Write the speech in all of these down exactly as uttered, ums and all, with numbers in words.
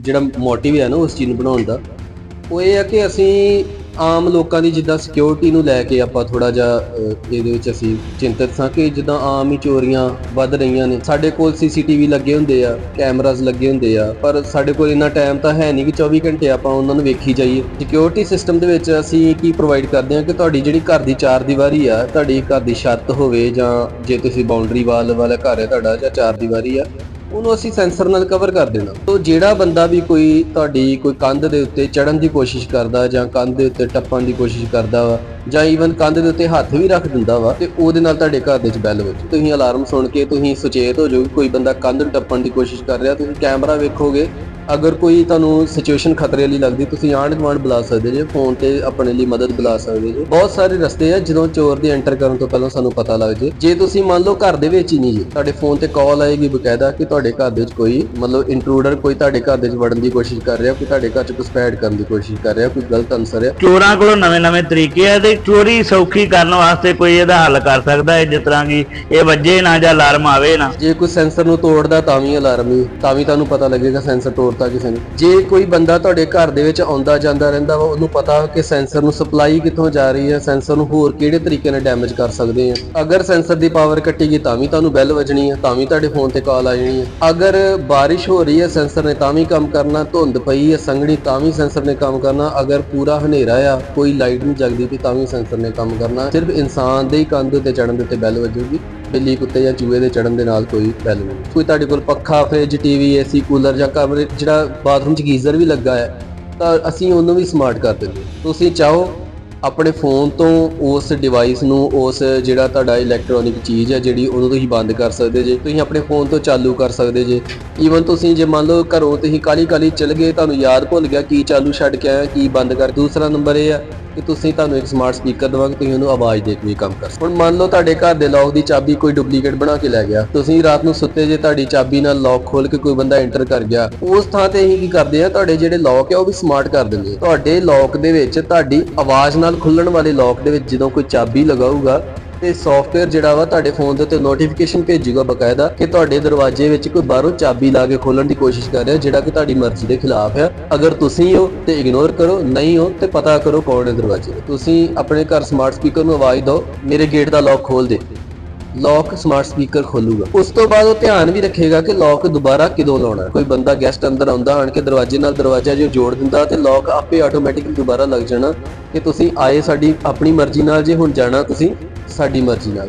ਜਿਹੜਾ ਮੋਟਿਵ ਹੈ ਨਾ ਉਸ ਚੀਜ਼ ਨੂੰ ਬਣਾਉਣ ਦਾ ਉਹ ਇਹ ਹੈ ਕਿ ਅਸੀਂ ਆਮ ਲੋਕਾਂ ਦੀ ਜਿੱਦਾਂ ਸਿਕਿਉਰਿਟੀ ਨੂੰ ਲੈ ਕੇ ਆਪਾਂ ਥੋੜਾ ਜਿਹਾ ਇਹਦੇ ਵਿੱਚ ਅਸੀਂ ਚਿੰਤਤ ਸਾਂ ਕਿ ਜਿੱਦਾਂ ਆਮ ਹੀ ਚੋਰੀਆਂ ਵੱਧ ਰਹੀਆਂ ਨੇ। ਸਾਡੇ ਕੋਲ ਸੀਸੀਟੀਵੀ ਲੱਗੇ ਹੁੰਦੇ ਆ, ਕੈਮਰਾਜ਼ ਲੱਗੇ ਹੁੰਦੇ ਆ, ਪਰ ਸਾਡੇ ਕੋਲ ਇੰਨਾ ਟਾਈਮ ਤਾਂ ਹੈ ਨਹੀਂ ਕਿ ਚੌਵੀ ਘੰਟੇ ਆਪਾਂ ਉਹਨਾਂ ਨੂੰ ਵੇਖੀ ਜਾਈਏ। ਸਿਕਿਉਰਿਟੀ ਸਿਸਟਮ ਦੇ ਵਿੱਚ ਅਸੀਂ ਕੀ ਪ੍ਰੋਵਾਈਡ ਕਰਦੇ ਹਾਂ ਕਿ ਤੁਹਾਡੀ ਜਿਹੜੀ ਘਰ ਦੀ ਚਾਰ ਦੀਵਾਰੀ ਆ, ਤੁਹਾਡੀ ਘਰ ਦੀ ਛੱਤ ਹੋਵੇ ਜਾਂ ਜੇ ਤੁਸੀਂ ਬਾਉਂਡਰੀ ਵਾਲ ਵਾਲਾ ਘਰ ਹੈ ਤੁਹਾਡਾ ਜਾਂ ਚਾਰ ਦੀਵਾਰੀ ਆ, ਉਹਨੂੰ ਅਸੀਂ ਸੈਂਸਰ ਨਾਲ ਕਵਰ ਕਰ ਦੇਣਾ। ਤੋ ਜਿਹੜਾ ਬੰਦਾ ਵੀ ਕੋਈ ਤੁਹਾਡੀ ਕੋਈ ਕੰਧ ਦੇ ਉੱਤੇ ਚੜ੍ਹਨ ਦੀ ਕੋਸ਼ਿਸ਼ ਕਰਦਾ ਜਾਂ ਕੰਧ ਦੇ ਉੱਤੇ ਟੱਪਣ ਦੀ ਕੋਸ਼ਿਸ਼ ਕਰਦਾ ਵਾ ਜਾਂ ਈਵਨ ਕੰਧ ਦੇ ਉੱਤੇ ਹੱਥ ਵੀ ਰੱਖ ਦਿੰਦਾ ਵਾ ਤੇ ਉਹਦੇ ਨਾਲ ਤੁਹਾਡੇ ਘਰ ਦੇ ਵਿੱਚ ਬੈਲ ਵੱਜੂ। ਤੁਸੀਂ ਅਲਾਰਮ ਸੁਣ ਕੇ ਤੁਸੀਂ ਸੁਚੇਤ ਹੋ ਜਾਓਗੇ ਕੋਈ ਬੰਦਾ ਕੰਧ ਨੂੰ ਟੱਪਣ ਦੀ ਕੋਸ਼ਿਸ਼ ਕਰ ਰਿਹਾ, ਤੁਸੀਂ ਕੈਮਰਾ ਵੇਖੋਗੇ। ਅਗਰ ਕੋਈ ਤੁਹਾਨੂੰ ਸਿਚੁਏਸ਼ਨ ਖਤਰੇ ਵਾਲੀ ਲੱਗਦੀ ਤੁਸੀਂ ਆਂਢ ਗੁਆਂਢ ਬੁਲਾ ਸਕਦੇ ਜੇ, ਫੋਨ ਤੇ ਆਪਣੇ ਲਈ ਮਦਦ ਬੁਲਾ ਸਕਦੇ ਜੇ। ਬਹੁਤ ਸਾਰੇ ਰਸਤੇ ਆ ਜਦੋਂ ਚੋਰ ਦੀ ਐਂਟਰ ਕਰਨ ਤੋਂ ਪਹਿਲਾਂ ਸਾਨੂੰ ਪਤਾ ਲੱਗ ਜੇ। ਜੇ ਤੁਸੀਂ ਮੰਨ ਲਓ ਘਰ ਦੇ ਵਿੱਚ ਹੀ ਨਹੀਂ ਜੀ, ਤੁਹਾਡੇ ਫੋਨ ਤੇ ਕਾਲ ਆਏਗੀ ਬਕਾਇਦਾ ਕਿ ਤੁਹਾਡੇ ਘਰ ਦੇ ਵਿੱਚ ਕੋਈ ਮਤਲਬ ਇੰਟਰੂਡਰ ਕੋਈ ਤੁਹਾਡੇ ਘਰ ਦੇ ਵਿੱਚ ਵੜਨ ਦੀ ਕੋਸ਼ਿਸ਼ ਕਰ ਰਿਹਾ, ਕੋਈ ਤੁਹਾਡੇ ਘਰ 'ਚ ਘੁਸਪੈਠ ਕਰਨ ਦੀ ਕੋਸ਼ਿਸ਼ ਕਰ ਰਿਹਾ, ਕੋਈ ਗਲਤ ਅਨਸਰ ਹੈ। ਚੋਰਾਂ ਕੋਲੋਂ ਨਵੇਂ ਨਵੇਂ ਤਰੀਕੇ ਆ ਤੇ ਚੋਰੀ ਸੌਖੀ ਕਰਨ ਵਾਸਤੇ ਕੋਈ ਇਹਦਾ ਹੱਲ ਕਰ ਸਕਦਾ ਹੈ, ਜਿਸ ਤਰ੍ਹਾਂ ਕਿ ਇਹ ਵੱਜੇ ਨਾ ਜਾਂ ਅਲਾਰਮ ਆਵੇ ਨਾ। ਜੇ ਕੋਈ ਸੈਂਸਰ ਨੂੰ ਤੋੜਦਾ ਤਾਂ ਵੀ ਅਲਾਰਮ ਹੀ ਤਾਂ ਵੀ ਤੁਹਾਨੂੰ ਪਤਾ ਲੱਗੇਗਾ ਸੈਂਸਰ ਤੋੜਤਾ ਕਿਸੇ ਨੇ। ਜੇ ਕੋਈ ਬੰਦਾ ਤੁਹਾਡੇ ਘਰ ਦੇ ਵਿੱਚ ਆਉਂਦਾ ਜਾਂਦਾ ਰਹਿੰਦਾ ਵਾ, ਉਹਨੂੰ ਪਤਾ ਕਿ ਸੈਂਸਰ ਨੂੰ ਸਪਲਾਈ ਕਿੱਥੋਂ ਜਾ ਰਹੀ ਹੈ, ਸੈਂਸਰ ਨੂੰ ਹੋਰ ਕਿਹੜੇ ਤਰੀਕੇ ਨਾਲ ਡੈਮੇਜ ਕਰ ਸਕਦੇ ਆ। ਅਗਰ ਸੈਂਸਰ ਦੀ ਪਾਵਰ ਕੱਟੀ ਗਈ ਤਾਂ ਵੀ ਤੁਹਾਨੂੰ ਬੈਲ ਵੱਜਣੀ ਹੈ, ਤਾਂ ਵੀ ਤੁਹਾਡੇ ਫੋਨ ਤੇ ਕਾਲ ਆ ਜਾਣੀ ਹੈ। ਅਗਰ ਬਾਰਿਸ਼ ਹੋ ਰਹੀ ਹੈ ਸੈਂਸਰ ਨੇ ਤਾਂ ਵੀ ਕੰਮ ਕਰਨਾ, ਧੁੰਦ ਪਈ ਹੈ ਸੰਘਣੀ ਤਾਂ ਵੀ ਸੈਂਸਰ ਨੇ ਕੰਮ ਕਰਨਾ, ਅਗਰ ਪੂਰਾ ਹਨੇਰਾ ਆ ਕੋਈ ਲਾਈਟ ਨਹੀਂ ਜਗਦੀ ਪਈ ਤਾਂ ਵੀ ਸੈਂਸਰ ਨੇ ਕੰਮ ਕਰਨਾ। ਸਿਰਫ ਇਨਸਾਨ ਦੇ ਹੀ ਕੰਧ ਉੱਤੇ ਚੜਨ ਦੇ ਉੱਤੇ ਬੈਲ ਵੱਜੂਗੀ, ਬਿੱਲੀ ਕੁੱਤੇ ਜਾਂ ਚੂਹੇ ਦੇ ਚੜਨ ਦੇ ਨਾਲ ਕੋਈ ਬੈਲ ਨਹੀਂ। ਕੋਈ ਤੁਹਾਡੇ ਕੋਲ ਪੱਖਾ, ਫ੍ਰਿਜ, ਟੀਵੀ, ਏਸੀ, ਕੂਲਰ ਜਾਂ ਕਮਰੇ ਜਿਹੜਾ ਬਾਥਰੂਮ 'ਚ ਗੀਜ਼ਰ ਵੀ ਲੱਗਾ ਹੈ ਤਾਂ ਅਸੀਂ ਉਹਨੂੰ ਵੀ ਸਮਾਰਟ ਕਰ ਦਿੰਦੇ। ਤੁਸੀਂ ਚਾਹੋ ਆਪਣੇ ਫੋਨ ਤੋਂ ਉਸ ਡਿਵਾਈਸ ਨੂੰ, ਉਸ ਜਿਹੜਾ ਤੁਹਾਡਾ ਇਲੈਕਟ੍ਰੋਨਿਕ ਚੀਜ਼ ਹੈ ਜਿਹੜੀ ਉਹਨੂੰ ਤੁਸੀਂ ਬੰਦ ਕਰ ਸਕਦੇ ਜੇ, ਤੁਸੀਂ ਆਪਣੇ ਫੋਨ ਤੋਂ ਚਾਲੂ ਕਰ ਸਕਦੇ ਜੇ। ਈਵਨ ਤੁਸੀਂ ਜੇ ਮੰਨ ਲਓ ਘਰੋਂ ਤੁਸੀਂ ਕਾਲੀ ਕਾਲੀ ਚਲ ਗਏ, ਤੁਹਾਨੂੰ ਯਾਦ ਭੁੱਲ ਗਿਆ ਕੀ ਚਾਲੂ ਛੱਡ ਕੇ ਆਇਆ ਕੀ ਬੰਦ ਕਰ। ਦੂਸਰਾ ਨੰਬਰ ਇਹ ਆ ਕਿ ਤੁਸੀਂ ਤੁਹਾਨੂੰ ਇੱਕ ਸਮਾਰਟ ਸਪੀਕਰ ਦੇਵਾਂਗੇ, ਤੁਸੀਂ ਉਹਨੂੰ ਆਵਾਜ਼ ਦੇ ਕੇ ਵੀ ਕੰਮ ਕਰ ਸਕਦੇ। ਹੁਣ ਮੰਨ ਲਓ ਤੁਹਾਡੇ ਘਰ ਦੇ ਲੌਕ ਦੀ ਚਾਬੀ ਕੋਈ ਡੁਪਲੀਕੇਟ ਬਣਾ ਕੇ ਲੈ ਗਿਆ, ਤੁਸੀਂ ਰਾਤ ਨੂੰ ਸੁੱਤੇ ਜੇ ਤੁਹਾਡੀ ਚਾਬੀ ਨਾਲ ਲੌਕ ਖੋਲ ਕੇ ਕੋਈ ਬੰਦਾ ਐਂਟਰ ਕਰ ਗਿਆ, ਉਸ ਥਾਂ ਤੇ ਅਸੀਂ ਕੀ ਕਰਦੇ ਆ ਤੁਹਾਡੇ ਜਿਹੜੇ ਲੌਕ ਹੈ ਉਹ ਵੀ ਸਮਾਰਟ ਕਰ ਦਿੰਦੇ ਆ। ਤੁਹਾਡੇ ਲੌਕ ਦੇ ਵਿੱਚ ਤੁਹਾਡੀ ਆਵਾਜ਼ ਨਾਲ ਖੁੱਲਣ ਵਾਲੇ ਲੌਕ ਦੇ ਵਿੱਚ ਜਦੋਂ ਕੋਈ ਚਾਬੀ ਲਗਾਊਗਾ ਤੇ ਸੌਫਟਵੇਅਰ ਜਿਹੜਾ ਵਾ ਤੁਹਾਡੇ ਫੋਨ ਦੇ ਉੱਤੇ ਨੋਟੀਫਿਕੇਸ਼ਨ ਭੇਜੂਗਾ ਬਕਾਇਦਾ ਕਿ ਤੁਹਾਡੇ ਦਰਵਾਜ਼ੇ ਵਿੱਚ ਕੋਈ ਬਾਹਰੋਂ ਚਾਬੀ ਲਾ ਕੇ ਖੋਲਣ ਦੀ ਕੋਸ਼ਿਸ਼ ਕਰ ਰਿਹਾ ਜਿਹੜਾ ਕਿ ਤੁਹਾਡੀ ਮਰਜ਼ੀ ਦੇ ਖਿਲਾਫ ਹੈ। ਅਗਰ ਤੁਸੀਂ ਹੋ ਤੇ ਇਗਨੋਰ ਕਰੋ, ਨਹੀਂ ਹੋ ਤੇ ਪਤਾ ਕਰੋ ਕੌਣ ਹੈ ਦਰਵਾਜ਼ੇ ਤੇ। ਤੁਸੀਂ ਆਪਣੇ ਘਰ ਸਮਾਰਟ ਸਪੀਕਰ ਨੂੰ ਆਵਾਜ਼ ਦਿਓ ਮੇਰੇ ਗੇਟ ਦਾ ਲੌਕ ਖੋਲ ਦੇ, ਲੌਕ ਸਮਾਰਟ ਸਪੀਕਰ ਖੋਲੂਗਾ। ਉਸ ਤੋਂ ਬਾਅਦ ਉਹ ਧਿਆਨ ਵੀ ਰੱਖੇਗਾ ਕਿ ਲੌਕ ਦੁਬਾਰਾ ਕਿਦੋਂ ਲਾਉਣਾ। ਕੋਈ ਬੰਦਾ ਗੈਸਟ ਅੰਦਰ ਆਉਂਦਾ ਆਣ ਕੇ ਦਰਵਾਜ਼ੇ ਨਾਲ ਦਰਵਾਜ਼ਾ ਜੇ ਜੋੜ ਦਿੰਦਾ ਤੇ ਲੌਕ ਆਪੇ ਆਟੋਮੈਟਿਕਲੀ ਦੁਬਾਰਾ ਲੱਗ ਜਾਣਾ ਕਿ ਤੁਸੀਂ ਆਏ ਸਾਡੀ ਆਪਣੀ ਮਰਜ਼ੀ ਨਾਲ, ਜੇ ਹੁਣ ਜਾਣਾ ਤੁਸੀਂ ਸਾਡੀ ਮਰਜ਼ੀ ਨਾਲ।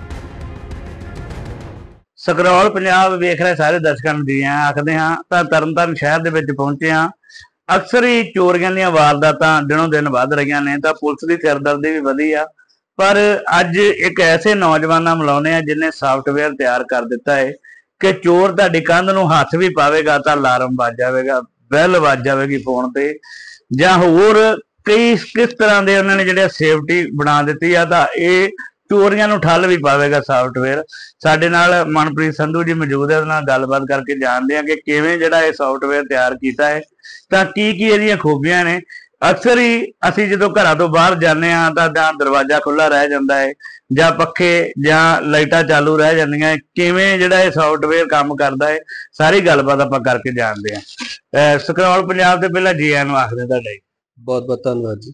ਸਕਰੋਲ ਪੰਜਾਬ ਵੇਖ ਰਹੇ ਸਾਰੇ ਦਰਸ਼ਕਾਂ ਨੂੰ ਜੀ ਆਖਦੇ ਹਾਂ ਤਾਂ ਤਰਨਤਾਰਨ ਸ਼ਹਿਰ ਦੇ ਵਿੱਚ ਪਹੁੰਚੇ ਹਾਂ। ਅਕਸਰ ਹੀ ਚੋਰੀਆਂ ਦੀਆਂ ਵਾਰਦਾਤਾਂ ਦਿਨੋਂ ਦਿਨ ਵੱਧ ਰਹੀਆਂ ਨੇ ਤਾਂ ਪੁਲਿਸ ਦੀ ਸਿਰਦਰਦੀ ਵੀ ਵਧੀ ਆ। ਪਰ ਅੱਜ ਇੱਕ ਐਸੇ ਨੌਜਵਾਨਾਂ ਮਿਲਾਉਣੇ ਆ ਜਿਹਨੇ ਸਾਫਟਵੇਅਰ ਤਿਆਰ ਕਰ ਦਿੱਤਾ ਹੈ ਕਿ ਚੋਰ ਤੁਹਾਡੀ ਕੰਧ ਨੂੰ ਹੱਥ ਵੀ ਪਾਵੇਗਾ ਤਾਂ ਅਲਾਰਮ ਵੱਜ ਜਾਵੇਗਾ, ਬੈਲ ਵੱਜ ਜਾਵੇਗੀ ਫੋਨ ਤੇ, ਜਾਂ ਹੋਰ ਕਈ ਕਿਸ ਤਰ੍ਹਾਂ ਦੇ ਉਹਨਾਂ ਨੇ ਜਿਹੜੇ ਸੇਫਟੀ ਬਣਾ ਦਿੱਤੀ ਆ ਤਾਂ ਇਹ ਚੋਰੀਆਂ ਨੂੰ ਠੱਲ ਵੀ ਪਾਵੇਗਾ ਸਾਫਟਵੇਅਰ। ਸਾਡੇ ਨਾਲ ਮਨਪ੍ਰੀਤ ਸੰਧੂ ਜੀ ਮੌਜੂਦ ਹੈ, ਉਹਦੇ ਨਾਲ ਗੱਲਬਾਤ ਕਰਕੇ ਜਾਣਦੇ ਹਾਂ ਕਿ ਕਿਵੇਂ ਜਿਹੜਾ ਇਹ ਸਾਫਟਵੇਅਰ ਤਿਆਰ ਕੀਤਾ ਹੈ ਤਾਂ ਕੀ ਕੀ ਇਹਦੀਆਂ ਖੂਬੀਆਂ ਨੇ। ਅਕਸਰ ਹੀ ਅਸੀਂ ਜਦੋਂ ਘਰਾਂ ਤੋਂ ਬਾਹਰ ਜਾਂਦੇ ਹਾਂ ਤਾਂ ਜਾਂ ਦਰਵਾਜ਼ਾ ਖੁੱਲ੍ਹਾ ਰਹਿ ਜਾਂਦਾ ਹੈ ਜਾਂ ਪੱਖੇ ਜਾਂ ਲਾਈਟਾਂ ਚਾਲੂ ਰਹਿ ਜਾਂਦੀਆਂ, ਕਿਵੇਂ ਜਿਹੜਾ ਇਹ ਸਾਫਟਵੇਅਰ ਕੰਮ ਕਰਦਾ ਹੈ ਸਾਰੀ ਗੱਲਬਾਤ ਆਪਾਂ ਕਰਕੇ ਜਾਣਦੇ ਹਾਂ। ਸਕਰੋਲ ਪੰਜਾਬ ਤੇ ਪਹਿਲਾਂ ਜੀ ਆਇਆਂ ਨੂੰ ਆਖਦੇ ਤੁਹਾਡਾ ਬਹੁਤ ਬਹੁਤ ਧੰਨਵਾਦ ਜੀ।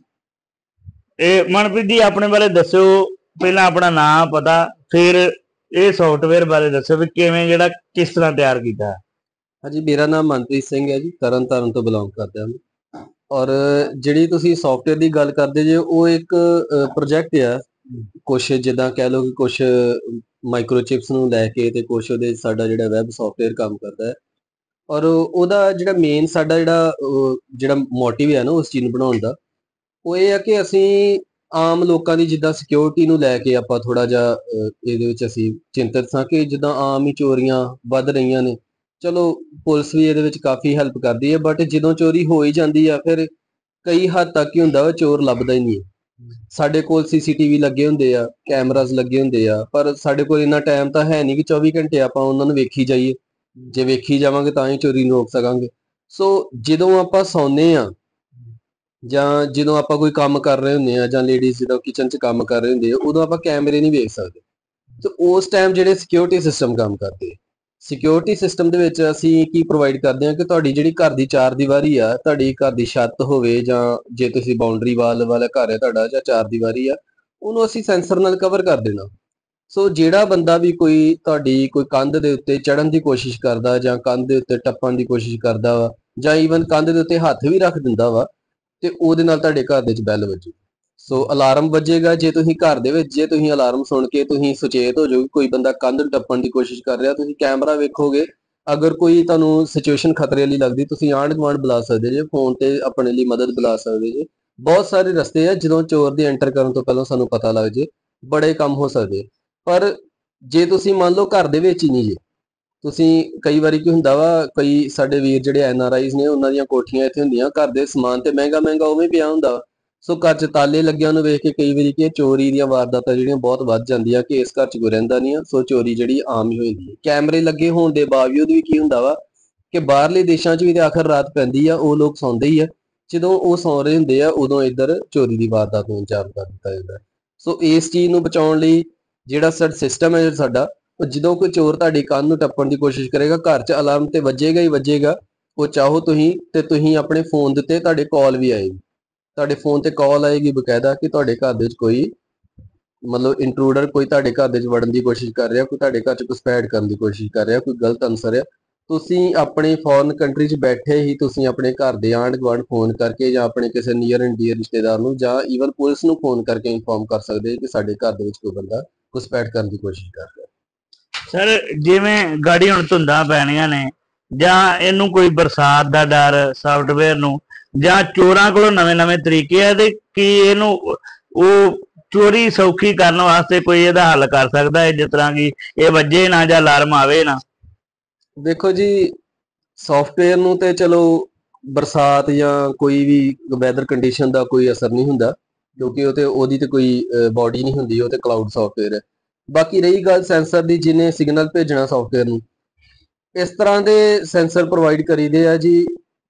ਇਹ ਮਨਪ੍ਰੀਤ ਜੀ ਆਪਣੇ ਬਾਰੇ ਦੱਸਿਓ, ਪਹਿਲਾਂ ਆਪਣਾ ਨਾਮ ਪਤਾ ਫਿਰ ਇਹ ਸਾਫਟਵੇਅਰ ਬਾਰੇ ਦੱਸਿਓ ਵੀ ਕਿਵੇਂ ਜਿਹੜਾ ਕਿਸ ਤਰ੍ਹਾਂ ਤਿਆਰ ਕੀਤਾ। ਹਾਂਜੀ, ਮੇਰਾ ਨਾਮ ਮਨਪ੍ਰੀਤ ਸਿੰਘ ਹੈ ਜੀ, ਤਰਨਤਾਰਨ ਤੋਂ ਬਿਲੋਂਗ ਕਰਦਾ ਹਾਂ। ਔਰ ਜਿਹੜੀ ਤੁਸੀਂ ਸੌਫਟਵੇਅਰ ਦੀ ਗੱਲ ਕਰਦੇ ਜੇ ਉਹ ਇੱਕ ਪ੍ਰੋਜੈਕਟ ਆ, ਕੁਛ ਜਿੱਦਾਂ ਕਹਿ ਲਓ ਕਿ ਕੁਛ ਮਾਈਕਰੋਚਿਪਸ ਨੂੰ ਲੈ ਕੇ ਤੇ ਕੁਛ ਉਹਦੇ ਸਾਡਾ ਜਿਹੜਾ ਵੈਬ ਸੌਫਟਵੇਅਰ ਕੰਮ ਕਰਦਾ ਹੈ। ਔਰ ਉਹਦਾ ਜਿਹੜਾ ਮੇਨ ਸਾਡਾ ਜਿਹੜਾ ਜਿਹੜਾ ਮੋਟਿਵ ਹੈ ਨਾ ਉਸ ਚੀਜ਼ ਨੂੰ ਬਣਾਉਣ ਦਾ ਉਹ ਇਹ ਹੈ ਕਿ ਅਸੀਂ ਆਮ ਲੋਕਾਂ ਦੀ ਜਿੱਦਾਂ ਸਿਕਿਉਰਿਟੀ ਨੂੰ ਲੈ ਕੇ ਆਪਾਂ ਥੋੜਾ ਜਿਹਾ ਇਹਦੇ ਵਿੱਚ ਅਸੀਂ ਚਿੰਤਤ ਸਾਂ ਕਿ ਜਿੱਦਾਂ ਆਮ ਹੀ ਚੋਰੀਆਂ ਵੱਧ ਰਹੀਆਂ ਨੇ। ਚਲੋ ਪੁਲਿਸ ਵੀ ਇਹਦੇ ਵਿੱਚ ਕਾਫੀ ਹੈਲਪ ਕਰਦੀ ਹੈ, ਬਟ ਜਦੋਂ ਚੋਰੀ ਹੋ ਹੀ ਜਾਂਦੀ ਆ ਫਿਰ ਕਈ ਹੱਦ ਤੱਕ ਹੀ ਹੁੰਦਾ ਵਾ ਚੋਰ ਲੱਭਦਾ ਹੀ ਨਹੀਂ ਹੈ। ਸਾਡੇ ਕੋਲ ਸੀਸੀਟੀਵੀ ਲੱਗੇ ਹੁੰਦੇ ਆ, ਕੈਮਰਾਜ਼ ਲੱਗੇ ਹੁੰਦੇ ਆ, ਪਰ ਸਾਡੇ ਕੋਲ ਇੰਨਾ ਟਾਈਮ ਤਾਂ ਹੈ ਨਹੀਂ ਕਿ ਚੌਵੀ ਘੰਟੇ ਆਪਾਂ ਉਹਨਾਂ ਨੂੰ ਵੇਖੀ ਜਾਈਏ। ਜੇ ਵੇਖੀ ਜਾਵਾਂਗੇ ਤਾਂ ਹੀ ਚੋਰੀ ਨੂੰ ਰੋਕ ਸਕਾਂਗੇ। ਸੋ ਜਦੋਂ ਆਪਾਂ ਸੌਂਦੇ ਆ ਜਾਂ ਜਦੋਂ ਆਪਾਂ ਕੋਈ ਕੰਮ ਕਰ ਰਹੇ ਹੁੰਦੇ ਆ ਜਾਂ ਲੇਡੀਜ਼ ਜਦੋਂ ਕਿਚਨ 'ਚ ਕੰਮ ਕਰ ਰਹੇ ਹੁੰਦੇ ਆ ਉਦੋਂ ਆਪਾਂ ਕੈਮਰੇ ਨਹੀਂ ਵੇਖ ਸਕਦੇ। ਤੇ ਉਸ ਟਾਈਮ ਜਿਹੜੇ ਸਿਕਿਉਰਿਟੀ ਸਿਸਟਮ ਕੰਮ ਕਰਦੇ ਸਿਕਿਉਰਿਟੀ ਸਿਸਟਮ ਦੇ ਵਿੱਚ ਅਸੀਂ ਕੀ ਪ੍ਰੋਵਾਈਡ ਕਰਦੇ ਹਾਂ ਕਿ ਤੁਹਾਡੀ ਜਿਹੜੀ ਘਰ ਦੀ ਚਾਰ ਦੀਵਾਰੀ ਆ, ਤੁਹਾਡੀ ਘਰ ਦੀ ਛੱਤ ਹੋਵੇ ਜਾਂ ਜੇ ਤੁਸੀਂ ਬਾਉਂਡਰੀ ਵਾਲ ਵਾਲਾ ਘਰ ਹੈ ਤੁਹਾਡਾ ਜਾਂ ਚਾਰ ਦੀਵਾਰੀ ਆ, ਉਹਨੂੰ ਅਸੀਂ ਸੈਂਸਰ ਨਾਲ ਕਵਰ ਕਰ ਦੇਣਾ। ਸੋ ਜਿਹੜਾ ਬੰਦਾ ਵੀ ਕੋਈ ਤੁਹਾਡੀ ਕੋਈ ਕੰਧ ਦੇ ਉੱਤੇ ਚੜ੍ਹਨ ਦੀ ਕੋਸ਼ਿਸ਼ ਕਰਦਾ ਜਾਂ ਕੰਧ ਦੇ ਉੱਤੇ ਟੱਪਣ ਦੀ ਕੋਸ਼ਿਸ਼ ਕਰਦਾ ਵਾ ਜਾਂ ਈਵਨ ਕੰਧ ਦੇ ਉੱਤੇ ਹੱਥ ਵੀ ਰੱਖ ਦਿੰਦਾ ਵਾ, ਤੇ ਉਹਦੇ ਨਾਲ ਤੁਹਾਡੇ ਘਰ ਦੇ ਵਿੱਚ ਬੈਲ ਵੱਜੂ। ਸੋ ਅਲਾਰਮ ਵੱਜੇਗਾ। ਜੇ ਤੁਸੀਂ ਘਰ ਦੇ ਵਿੱਚ ਜੇ ਤੁਸੀਂ ਅਲਾਰਮ ਸੁਣ ਕੇ ਤੁਸੀਂ ਸੁਚੇਤ ਹੋ ਜਾਓਗੇ ਕੋਈ ਬੰਦਾ ਕੰਧ ਨੂੰ ਟੱਪਣ ਦੀ ਕੋਸ਼ਿਸ਼ ਕਰ ਰਿਹਾ, ਤੁਸੀਂ ਕੈਮਰਾ ਵੇਖੋਗੇ, ਅਗਰ ਕੋਈ ਤੁਹਾਨੂੰ ਸਿਚੁਏਸ਼ਨ ਖਤਰੇ ਵਾਲੀ ਲੱਗਦੀ ਤੁਸੀਂ ਆਂਢ ਗੁਆਂਢ ਬੁਲਾ ਸਕਦੇ ਜੇ, ਫੋਨ ਤੇ ਆਪਣੇ ਲਈ ਮਦਦ ਬੁਲਾ ਸਕਦੇ ਜੇ। ਬਹੁਤ ਸਾਰੇ ਰਸਤੇ ਆ ਜਦੋਂ ਚੋਰ ਦੇ ਐਂਟਰ ਕਰਨ ਤੋਂ ਪਹਿਲਾਂ ਸਾਨੂੰ ਪਤਾ ਲੱਗ ਜੇ, ਬੜੇ ਕੰਮ ਹੋ ਸਕਦੇ। ਪਰ ਜੇ ਤੁਸੀਂ ਮੰਨ ਲਓ ਘਰ ਦੇ ਵਿੱਚ ਹੀ ਨਹੀਂ ਜੇ, ਤੁਸੀਂ ਕਈ ਵਾਰੀ ਕੀ ਹੁੰਦਾ ਵਾ, ਕਈ ਸਾਡੇ ਵੀਰ ਜਿਹੜੇ ਐਨ ਆਰ ਆਈਜ਼ ਨੇ ਉਹਨਾਂ ਦੀਆਂ ਕੋਠੀਆਂ ਇੱਥੇ ਹੁੰਦੀਆਂ, ਘਰ ਦੇ ਸਮਾਨ ਤੇ ਮਹਿੰਗਾ ਮਹਿੰਗਾ ਉਵੇਂ ਪਿਆ ਹੁੰਦਾ। ਸੋ ਘਰ 'ਚ ਤਾਲੇ ਲੱਗਿਆ ਨੂੰ ਵੇਖ ਕੇ ਕਈ ਵਾਰੀ ਕੀ ਚੋਰੀ ਦੀਆਂ ਵਾਰਦਾਤਾਂ ਜਿਹੜੀਆਂ ਬਹੁਤ ਵੱਧ ਜਾਂਦੀਆਂ ਕਿ ਇਸ ਘਰ 'ਚ ਕੋਈ ਰਹਿੰਦਾ ਨਹੀਂ ਆ, ਸੋ ਚੋਰੀ ਜਿਹੜੀ ਆਮ ਹੀ ਹੋ ਜਾਂਦੀ ਹੈ। ਕੈਮਰੇ ਲੱਗੇ ਹੋਣ ਦੇ ਬਾਵਜੂਦ ਵੀ ਕੀ ਹੁੰਦਾ ਵਾ ਕਿ ਬਾਹਰਲੇ ਦੇਸ਼ਾਂ 'ਚ ਵੀ ਤੇ ਆਖਰ ਰਾਤ ਪੈਂਦੀ ਆ, ਉਹ ਲੋਕ ਸੌਂਦੇ ਹੀ ਆ, ਜਦੋਂ ਉਹ ਸੌਂ ਰਹੇ ਹੁੰਦੇ ਆ ਉਦੋਂ ਇੱਧਰ ਚੋਰੀ ਦੀ ਵਾਰਦਾਤ ਨੂੰ ਅੰਜਾਮ ਕਰ ਦਿੱਤਾ ਜਾਂਦਾ। ਸੋ ਇਸ ਚੀਜ਼ ਨੂੰ ਬਚਾਉਣ ਲਈ ਜਿਹੜਾ ਸਾਡਾ ਸਿਸਟਮ ਹੈ ਸਾਡਾ, ਉਹ ਜਦੋਂ ਕੋਈ ਚੋਰ ਤੁਹਾਡੀ ਕੰਧ ਨੂੰ ਟੱਪਣ ਦੀ ਕੋਸ਼ਿਸ਼ ਕਰੇਗਾ, ਘਰ 'ਚ ਅਲਾਰਮ ਤੇ ਵੱਜੇਗਾ ਹੀ ਵੱਜੇਗਾ। ਉਹ ਚਾਹੋ ਤੁਸੀਂ ਤੇ ਤੁਸੀਂ ਆਪਣੇ ਫੋਨ ਦੇ ਉੱਤੇ ਤੁਹਾਡੇ ਕਾਲ ਵੀ ਆਏਗੀ, ਤੁਹਾਡੇ ਫੋਨ ਤੇ ਕਾਲ ਆਏਗੀ ਬਕਾਇਦਾ ਕਿ ਤੁਹਾਡੇ ਘਰ ਦੇ ਵਿੱਚ ਕੋਈ ਮਤਲਬ ਇੰਟਰੂਡਰ ਕੋਈ ਤੁਹਾਡੇ ਘਰ ਦੇ ਵਿੱਚ ਵੜਨ ਦੀ ਕੋਸ਼ਿਸ਼ ਕਰ ਰਿਹਾ, ਕੋਈ ਤੁਹਾਡੇ ਘਰ 'ਚ ਘੁਸਪੈਠ ਕਰਨ ਦੀ ਕੋਸ਼ਿਸ਼ ਕਰ ਰਿਹਾ, ਕੋਈ ਗਲਤ ਅਨਸਰ ਆ। ਤੁਸੀਂ ਆਪਣੇ ਫੋਰਨ ਕੰਟਰੀ 'ਚ ਬੈਠੇ ਹੀ ਤੁਸੀਂ ਆਪਣੇ ਘਰ ਦੇ ਆਂਢ ਗੁਆਂਢ ਫੋਨ ਕਰਕੇ ਜਾਂ ਆਪਣੇ ਕਿਸੇ ਨੀਅਰ ਐਂਡ ਡੀਅਰ ਰਿਸ਼ਤੇਦਾਰ ਨੂੰ ਜਾਂ ਈਵਨ ਪੁਲਿਸ ਨੂੰ ਫੋਨ ਕਰਕੇ ਇਨਫੋਰਮ ਕਰ ਸਕਦੇ ਕਿ ਸਾਡੇ ਘਰ ਦੇ ਵਿੱਚ ਕੋਈ ਬੰਦਾ ਘੁਸਪੈਠ ਕਰਨ ਦੀ ਕੋਸ਼ਿਸ਼ ਕਰ ਰਿਹਾ। ਸਰ ਜਿਵੇਂ ਗਾੜੀ ਹੁਣ ਧੁੰਦਾਂ ਪੈਣੀਆਂ ਨੇ ਜਾਂ ਇਹਨੂੰ ਕੋਈ ਬਰਸਾਤ ਦਾ ਡਰ ਸੌਫਟਵੇਅਰ ਨੂੰ ਜਾਂ ਚੋਰਾਂ ਕੋਲੋਂ ਨਵੇਂ-ਨਵੇਂ ਤਰੀਕੇ ਆ ਤੇ ਕੀ ਇਹਨੂੰ ਉਹ ਚੋਰੀ ਸੌਖੀ ਕਰਨ ਵਾਸਤੇ ਕੋਈ ਇਹਦਾ ਹੱਲ ਕਰ ਸਕਦਾ ਹੈ, ਜਿਸ ਤਰ੍ਹਾਂ ਕਿ ਇਹ ਵੱਜੇ ਨਾ ਜਾਂ ਅਲਾਰਮ ਆਵੇ ਨਾ? ਦੇਖੋ ਜੀ, ਸੌਫਟਵੇਅਰ ਨੂੰ ਤੇ ਚਲੋ ਬਰਸਾਤ ਜਾਂ ਕੋਈ ਵੀ ਵੈਦਰ ਕੰਡੀਸ਼ਨ ਦਾ ਕੋਈ ਅਸਰ ਨਹੀਂ ਹੁੰਦਾ ਕਿਉਂਕਿ ਉਹ ਤੇ ਉਹਦੀ ਤੇ ਕੋਈ ਬਾਡੀ ਨਹੀਂ ਹੁੰਦੀ, ਉਹ ਤੇ ਕਲਾਊਡ ਸੌਫਟਵੇਅਰ ਹੈ। ਬਾਕੀ ਰਹੀ ਗੱਲ ਸੈਂਸਰ ਦੀ, ਜਿਹਨੇ ਸਿਗਨਲ ਭੇਜਣਾ ਸੌਫਟਵੇਅਰ ਨੂੰ, ਇਸ ਤਰ੍ਹਾਂ ਦੇ ਸੈਂਸਰ ਪ੍ਰੋਵਾਈਡ ਕਰੀਦੇ ਆ ਜੀ।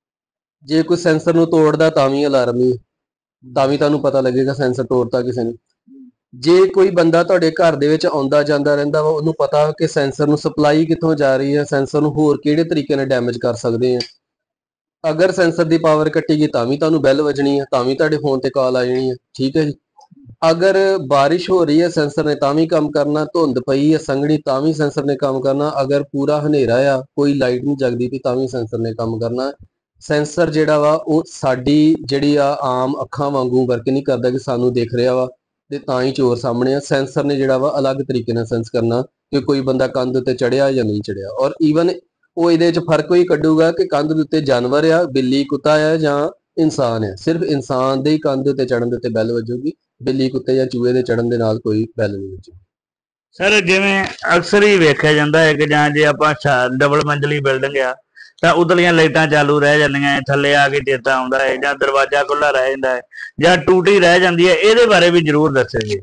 ਜੇ ਕੋਈ ਸੈਂਸਰ ਨੂੰ ਤੋੜਦਾ ਤਾਂ ਵੀ ਅਲਾਰਮ ਹੀ, ਤਾਂ ਵੀ ਤੁਹਾਨੂੰ ਪਤਾ ਲੱਗੇਗਾ ਸੈਂਸਰ ਤੋੜਤਾ ਕਿਸੇ ਨੇ। ਜੇ ਕੋਈ ਬੰਦਾ ਤੁਹਾਡੇ ਘਰ ਦੇ ਵਿੱਚ ਆਉਂਦਾ ਜਾਂਦਾ ਰਹਿੰਦਾ ਵਾ, ਉਹਨੂੰ ਪਤਾ ਕਿ ਸੈਂਸਰ ਨੂੰ ਸਪਲਾਈ ਕਿੱਥੋਂ ਜਾ ਰਹੀ ਹੈ, ਸੈਂਸਰ ਨੂੰ ਹੋਰ ਕਿਹੜੇ ਤਰੀਕੇ ਨਾਲ ਡੈਮੇਜ ਕਰ ਸਕਦੇ ਆ। ਅਗਰ ਸੈਂਸਰ ਦੀ ਪਾਵਰ ਕੱਟੀ ਗਈ ਤਾਂ ਵੀ ਤੁਹਾਨੂੰ ਬੈਲ ਵੱਜਣੀ ਹੈ, ਤਾਂ ਵੀ ਤੁਹਾਡੇ ਫੋਨ ਤੇ ਕਾਲ ਆ ਜਾਣੀ ਹੈ, ਠੀਕ ਹੈ ਜੀ। ਅਗਰ ਬਾਰਿਸ਼ ਹੋ ਰਹੀ ਹੈ ਸੈਂਸਰ ਨੇ ਤਾਂ ਵੀ ਕੰਮ ਕਰਨਾ, ਧੁੰਦ ਪਈ ਹੈ ਸੰਘਣੀ ਤਾਂ ਵੀ ਸੈਂਸਰ ਨੇ ਕੰਮ ਕਰਨਾ, ਅਗਰ ਪੂਰਾ ਹਨੇਰਾ ਆ ਕੋਈ ਲਾਈਟ ਨਹੀਂ ਜਗਦੀ ਪਈ ਤਾਂ ਵੀ ਸੈਂਸਰ ਨੇ ਕੰਮ ਕਰਨਾ। ਸੈਂਸਰ ਜਿਹੜਾ ਵਾ ਉਹ ਸਾਡੀ ਜਿਹੜੀ ਆ ਆਮ ਅੱਖਾਂ ਵਾਂਗੂ ਵਰਕ ਨਹੀਂ ਕਰਦਾ ਕਿ ਸਾਨੂੰ ਦਿਖ ਰਿਹਾ ਵਾ ਤੇ ਤਾਂ ਹੀ ਚੋਰ ਸਾਹਮਣੇ ਆ। ਸੈਂਸਰ ਨੇ ਜਿਹੜਾ ਵਾ ਅਲੱਗ ਤਰੀਕੇ ਨਾਲ ਸੈਂਸ ਕਰਨਾ ਕਿ ਕੋਈ ਬੰਦਾ ਕੰਧ ਉੱਤੇ ਚੜਿਆ ਜਾਂ ਨਹੀਂ ਚੜਿਆ, ਔਰ ਈਵਨ ਉਹ ਇਹਦੇ ਵਿੱਚ ਫਰਕ ਹੀ ਕੱਢੂਗਾ ਕਿ ਕੰਧ ਦੇ ਉੱਤੇ ਜਾਨਵਰ ਆ, ਬਿੱਲੀ ਕੁੱਤਾ ਆ ਜਾਂ ਇਨਸਾਨ ਆ। ਸਿਰਫ ਇਨਸਾਨ ਦੇ ਹੀ ਕੰਧ ਉੱਤੇ ਚੜਨ ਦੇ ਉੱਤੇ ਬੈਲ ਵੱਜੂਗੀ, ਬਿੱਲੀ ਕੁੱਤੇ ਜਾਂ ਚੂਹੇ ਦੇ ਚੜਨ ਦੇ ਨਾਲ ਕੋਈ ਬੈਲ ਨਹੀਂ ਵੱਜੂਗੀ। ਸਰ ਜਿਵੇਂ ਅਕਸਰ ਹੀ ਵੇਖਿਆ ਜਾਂਦਾ ਹੈ ਕਿ ਜਾਂ ਜੇ ਆਪਾਂ ਡਬਲ ਮੰਜ਼ਲੀ ਬਿਲਡਿੰਗ ਆ ਤਾਂ ਉਧਰਲੀਆਂ ਲਾਈਟਾਂ ਚਾਲੂ ਰਹਿ ਜਾਂਦੀਆਂ, ਥੱਲੇ ਆ ਕੇ ਚੇਤਾ ਆਉਂਦਾ ਹੈ, ਜਾਂ ਦਰਵਾਜ਼ਾ ਖੁੱਲਾ ਰਹਿ ਜਾਂਦਾ ਹੈ ਜਾਂ ਟੂਟੀ ਰਹਿ ਜਾਂਦੀ ਹੈ, ਇਹਦੇ ਬਾਰੇ ਵੀ ਜ਼ਰੂਰ ਦੱਸਿਓ ਜੀ।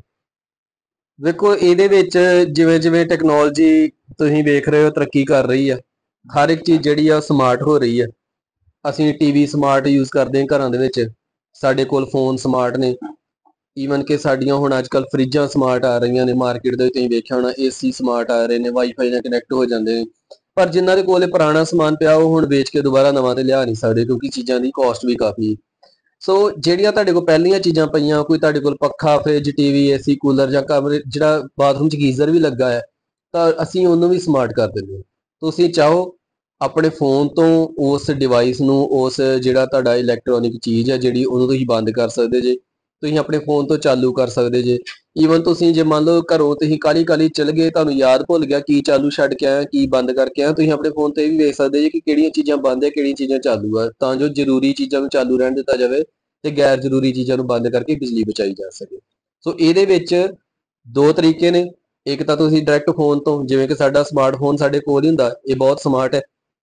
ਦੇਖੋ ਇਹਦੇ ਵਿੱਚ ਜਿਵੇਂ ਜਿਵੇਂ ਟੈਕਨੋਲੋਜੀ ਤੁਸੀਂ ਵੇਖ ਰਹੇ ਹੋ ਤਰੱਕੀ ਕਰ ਰਹੀ ਆ, ਹਰ ਇੱਕ ਚੀਜ਼ ਜਿਹੜੀ ਆ ਸਮਾਰਟ ਹੋ ਰਹੀ ਆ। ਅਸੀਂ ਟੀਵੀ ਸਮਾਰਟ ਯੂਜ਼ ਕਰਦੇ ਹਾਂ ਘਰਾਂ ਦੇ ਵਿੱਚ, ਸਾਡੇ ਕੋਲ ਫੋਨ ਸਮਾਰਟ ਨੇ, ਈਵਨ ਕਿ ਸਾਡੀਆਂ ਹੁਣ ਅੱਜ ਕੱਲ੍ਹ ਫਰਿੱਜਾਂ ਸਮਾਰਟ ਆ ਰਹੀਆਂ ਨੇ ਮਾਰਕੀਟ ਦੇ ਵਿੱਚ, ਤੁਸੀਂ ਵੇਖਿਆ ਹੋਣਾ ਏਸੀ ਸਮਾਰਟ ਆ ਰਹੇ ਨੇ, ਵਾਈਫਾਈ ਨਾਲ ਕਨੈਕਟ ਹੋ ਜਾਂਦੇ ਨੇ। ਪਰ ਜਿਨ੍ਹਾਂ ਦੇ ਕੋਲ ਪੁਰਾਣਾ ਸਮਾਨ ਪਿਆ ਉਹ ਹੁਣ ਵੇਚ ਕੇ ਦੁਬਾਰਾ ਨਵਾਂ ਤੇ ਲਿਆ ਨਹੀਂ ਸਕਦੇ ਕਿਉਂਕਿ ਚੀਜ਼ਾਂ ਦੀ ਕਾਸਟ ਵੀ ਕਾਫੀ। ਸੋ ਜਿਹੜੀਆਂ ਤੁਹਾਡੇ ਕੋਲ ਪਹਿਲੀਆਂ ਚੀਜ਼ਾਂ ਪਈਆਂ, ਕੋਈ ਤੁਹਾਡੇ ਕੋਲ ਪੱਖਾ, ਫ੍ਰਿਜ, ਟੀਵੀ, ਏਸੀ, ਕੂਲਰ ਜਾਂ ਕਮਰੇ ਜਿਹੜਾ ਬਾਥਰੂਮ 'ਚ ਗੀਜ਼ਰ ਵੀ ਲੱਗਾ ਹੈ, ਤਾਂ ਅਸੀਂ ਉਹਨੂੰ ਵੀ ਸਮਾਰਟ ਕਰ ਦਿੰਦੇ ਹਾਂ। ਤੁਸੀਂ ਚਾਹੋ ਆਪਣੇ ਫੋਨ ਤੋਂ ਉਸ ਡਿਵਾਈਸ ਨੂੰ, ਉਸ ਜਿਹੜਾ ਤੁਹਾਡਾ ਇਲੈਕਟ੍ਰੋਨਿਕ ਚੀਜ਼ ਹੈ ਜਿਹੜੀ, ਉਹਨੂੰ ਤੁਸੀਂ ਬੰਦ ਕਰ ਸਕਦੇ ਜੇ, ਤੁਸੀਂ ਆਪਣੇ ਫੋਨ ਤੋਂ ਚਾਲੂ ਕਰ ਸਕਦੇ ਜੇ। ਈਵਨ ਤੁਸੀਂ ਜੇ ਮੰਨ ਲਓ ਘਰੋਂ ਤੁਸੀਂ ਕਾਲੀ ਕਾਲੀ ਚਲ ਗਏ, ਤੁਹਾਨੂੰ ਯਾਦ ਭੁੱਲ ਗਿਆ ਕੀ ਚਾਲੂ ਛੱਡ ਕੇ ਆਇਆ ਕੀ ਬੰਦ ਕਰਕੇ ਆਇਆ, ਤੁਸੀਂ ਆਪਣੇ ਫੋਨ ਤੇ ਵੀ ਵੇਖ ਸਕਦੇ ਜੇ ਕਿ ਕਿਹੜੀਆਂ ਚੀਜ਼ਾਂ ਬੰਦ ਹੈ ਕਿਹੜੀਆਂ ਚੀਜ਼ਾਂ ਚਾਲੂ ਆ, ਤਾਂ ਜੋ ਜ਼ਰੂਰੀ ਚੀਜ਼ਾਂ ਨੂੰ ਚਾਲੂ ਰਹਿਣ ਦਿੱਤਾ ਜਾਵੇ ਤੇ ਗੈਰ ਜ਼ਰੂਰੀ ਚੀਜ਼ਾਂ ਨੂੰ ਬੰਦ ਕਰਕੇ ਬਿਜਲੀ ਬਚਾਈ ਜਾ ਸਕੇ। ਸੋ ਇਹਦੇ ਵਿੱਚ ਦੋ ਤਰੀਕੇ ਨੇ, ਇੱਕ ਤਾਂ ਤੁਸੀਂ ਡਾਇਰੈਕਟ ਫੋਨ ਤੋਂ, ਜਿਵੇਂ ਕਿ ਸਾਡਾ ਸਮਾਰਟਫੋਨ ਸਾਡੇ ਕੋਲ ਹੀ ਹੁੰਦਾ, ਇਹ ਬਹੁਤ ਸਮਾਰਟ ਹੈ,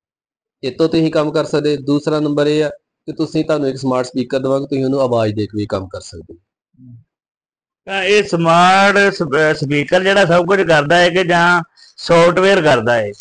ਇਹ ਤੋਂ ਤੁਸੀਂ ਕੰਮ ਕਰ ਸਕਦੇ। ਦੂਸਰਾ ਨੰਬਰ ਇਹ ਆ ਕਿ ਤੁਸੀਂ ਤੁਹਾਨੂੰ ਇੱਕ ਸਮਾਰਟ ਸਪੀਕਰ ਦੇਵਾਂਗੇ, ਤੁਸੀਂ ਉਹਨੂੰ ਆਵਾਜ਼ ਦੇ ਕੇ ਵੀ ਕੰਮ ਕਰ ਸਕਦੇ। ਤਾਂ ਇਹ ਸਮਾਰਟ ਸਪੀਕਰ ਜਿਹੜਾ ਸਭ ਕੁਝ ਕਰਦਾ ਹੈ ਕਿ ਜਾਂ ਸੌਫਟਵੇਅਰ ਕਰਦਾ ਹੈ?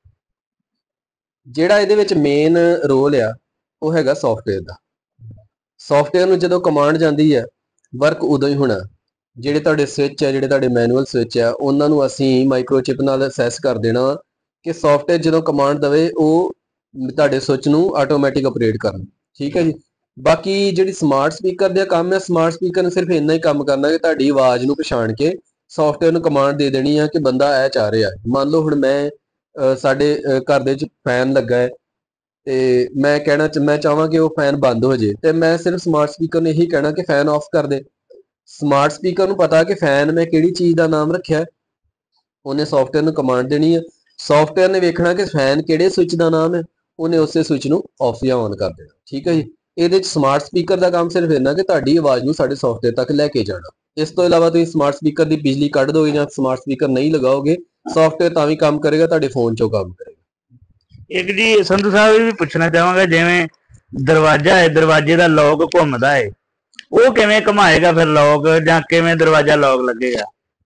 ਜਿਹੜਾ ਇਹਦੇ ਵਿੱਚ ਮੇਨ ਰੋਲ ਆ ਉਹ ਹੈਗਾ ਸੌਫਟਵੇਅਰ ਦਾ। ਸੌਫਟਵੇਅਰ ਨੂੰ ਜਦੋਂ ਕਮਾਂਡ ਜਾਂਦੀ ਹੈ ਵਰਕ ਉਦੋਂ ਹੀ ਹੋਣਾ। ਜਿਹੜੇ ਤੁਹਾਡੇ ਸਵਿਚ ਹੈ, ਜਿਹੜੇ ਤੁਹਾਡੇ ਮੈਨੂਅਲ ਸਵਿਚ ਆ, ਉਹਨਾਂ ਨੂੰ ਅਸੀਂ ਮਾਈਕਰੋਚਿਪ ਨਾਲ ਅਸੈਸ ਕਰ ਦੇਣਾ ਕਿ ਸੌਫਟਵੇਅਰ ਜਦੋਂ ਕਮਾਂਡ ਦਵੇ ਉਹ ਤੁਹਾਡੇ ਸੁੱਚ ਨੂੰ ਆਟੋਮੈਟਿਕ ਆਪਰੇਟ ਕਰਨ। ਠੀਕ ਹੈ ਜੀ। ਬਾਕੀ ਜਿਹੜੀ ਸਮਾਰਟ ਸਪੀਕਰ ਦਾ ਕੰਮ ਹੈ, ਸਮਾਰਟ ਸਪੀਕਰ ਨੇ ਸਿਰਫ ਇੰਨਾ ਹੀ ਕੰਮ ਕਰਨਾ ਕਿ ਤੁਹਾਡੀ ਆਵਾਜ਼ ਨੂੰ ਪਛਾਣ ਕੇ ਸੌਫਟਵੇਅਰ ਨੂੰ ਕਮਾਂਡ ਦੇ ਦੇਣੀ ਆ ਕਿ ਬੰਦਾ ਇਹ ਚਾਹ ਰਿਹਾ। ਮੰਨ ਲਓ ਹੁਣ ਮੈਂ ਅ, ਸਾਡੇ ਅ, ਘਰ ਦੇ ਵਿੱਚ ਫੈਨ ਲੱਗਾ ਹੈ ਤੇ ਮੈਂ ਕਹਿਣਾ ਮੈਂ ਚਾਹਾਂ ਕਿ ਉਹ ਫੈਨ ਬੰਦ ਹੋ ਜੇ, ਤੇ ਮੈਂ ਸਿਰਫ ਸਮਾਰਟ ਸਪੀਕਰ ਨੂੰ ਇਹੀ ਕਹਿਣਾ ਕਿ ਫੈਨ ਆਫ ਕਰ ਦੇ। ਸਮਾਰਟ ਸਪੀਕਰ ਨੂੰ ਪਤਾ ਕਿ ਫੈਨ ਮੈਂ ਕਿਹੜੀ ਚੀਜ਼ ਦਾ ਨਾਮ ਰੱਖਿਆ, ਉਹਨੇ ਸੌਫਟਵੇਅਰ ਨੂੰ ਕਮਾਂਡ ਦੇਣੀ ਹੈ। ਸੌਫਟਵੇਅਰ ਨੇ ਵੇਖਣਾ ਕਿ ਫੈਨ ਕਿਹੜੇ ਸਵਿਚ ਦਾ ਨਾਮ ਹੈ, ਉਹਨੇ ਉਸੇ ਸਵਿਚ ਨੂੰ ਆਫ ਜਾਂ ਔਨ ਕਰ ਦੇਣਾ। ਠੀਕ ਹੈ ਜੀ। ਇਹਦੇ ਵਿੱਚ ਸਮਾਰਟ ਸਪੀਕਰ ਦਾ ਕੰਮ ਸਿਰਫ ਇੰਨਾ ਕਿ ਤੁਹਾਡੀ ਆਵਾਜ਼ ਨੂੰ ਸਾਡੇ ਸੌਫਟਵੇਅਰ ਤੱਕ ਲੈ ਕੇ ਜਾਣਾ। ਇਸ ਤੋਂ ਇਲਾਵਾ ਤੁਸੀਂ ਸਮਾਰਟ ਸਪੀਕਰ ਦੀ ਬਿਜਲੀ ਕੱਢ ਦੋਗੇ ਜਾਂ ਸਮਾਰਟ ਸਪੀਕਰ ਨਹੀਂ ਲਗਾਓਗੇ, ਸੌਫਟਵੇਅਰ ਤਾਂ ਵੀ ਕੰਮ ਕਰੇਗਾ, ਤੁਹਾਡੇ ਫੋਨ 'ਚੋਂ ਕੰਮ ਕਰੇਗਾ। ਇੱਕ ਜੀ ਸੰਧੂ ਸਾਹਿਬ ਇਹ ਵੀ ਪੁੱਛਣਾ ਚਾਹਾਂਗਾ, ਜਿਵੇਂ ਦਰਵਾਜ਼ਾ ਹੈ, ਦਰਵਾਜ਼ੇ ਦਾ ਲੌਕ ਘੁੰਮਦਾ ਹੈ, ਉਹ ਕਿਵੇਂ ਘੁਮਾਏਗਾ ਫਿਰ ਲੌਕ, ਜਾਂ ਕਿਵੇਂ ਦਰਵਾਜ਼ਾ ਲੌਕ ਲੱਗੇਗਾ?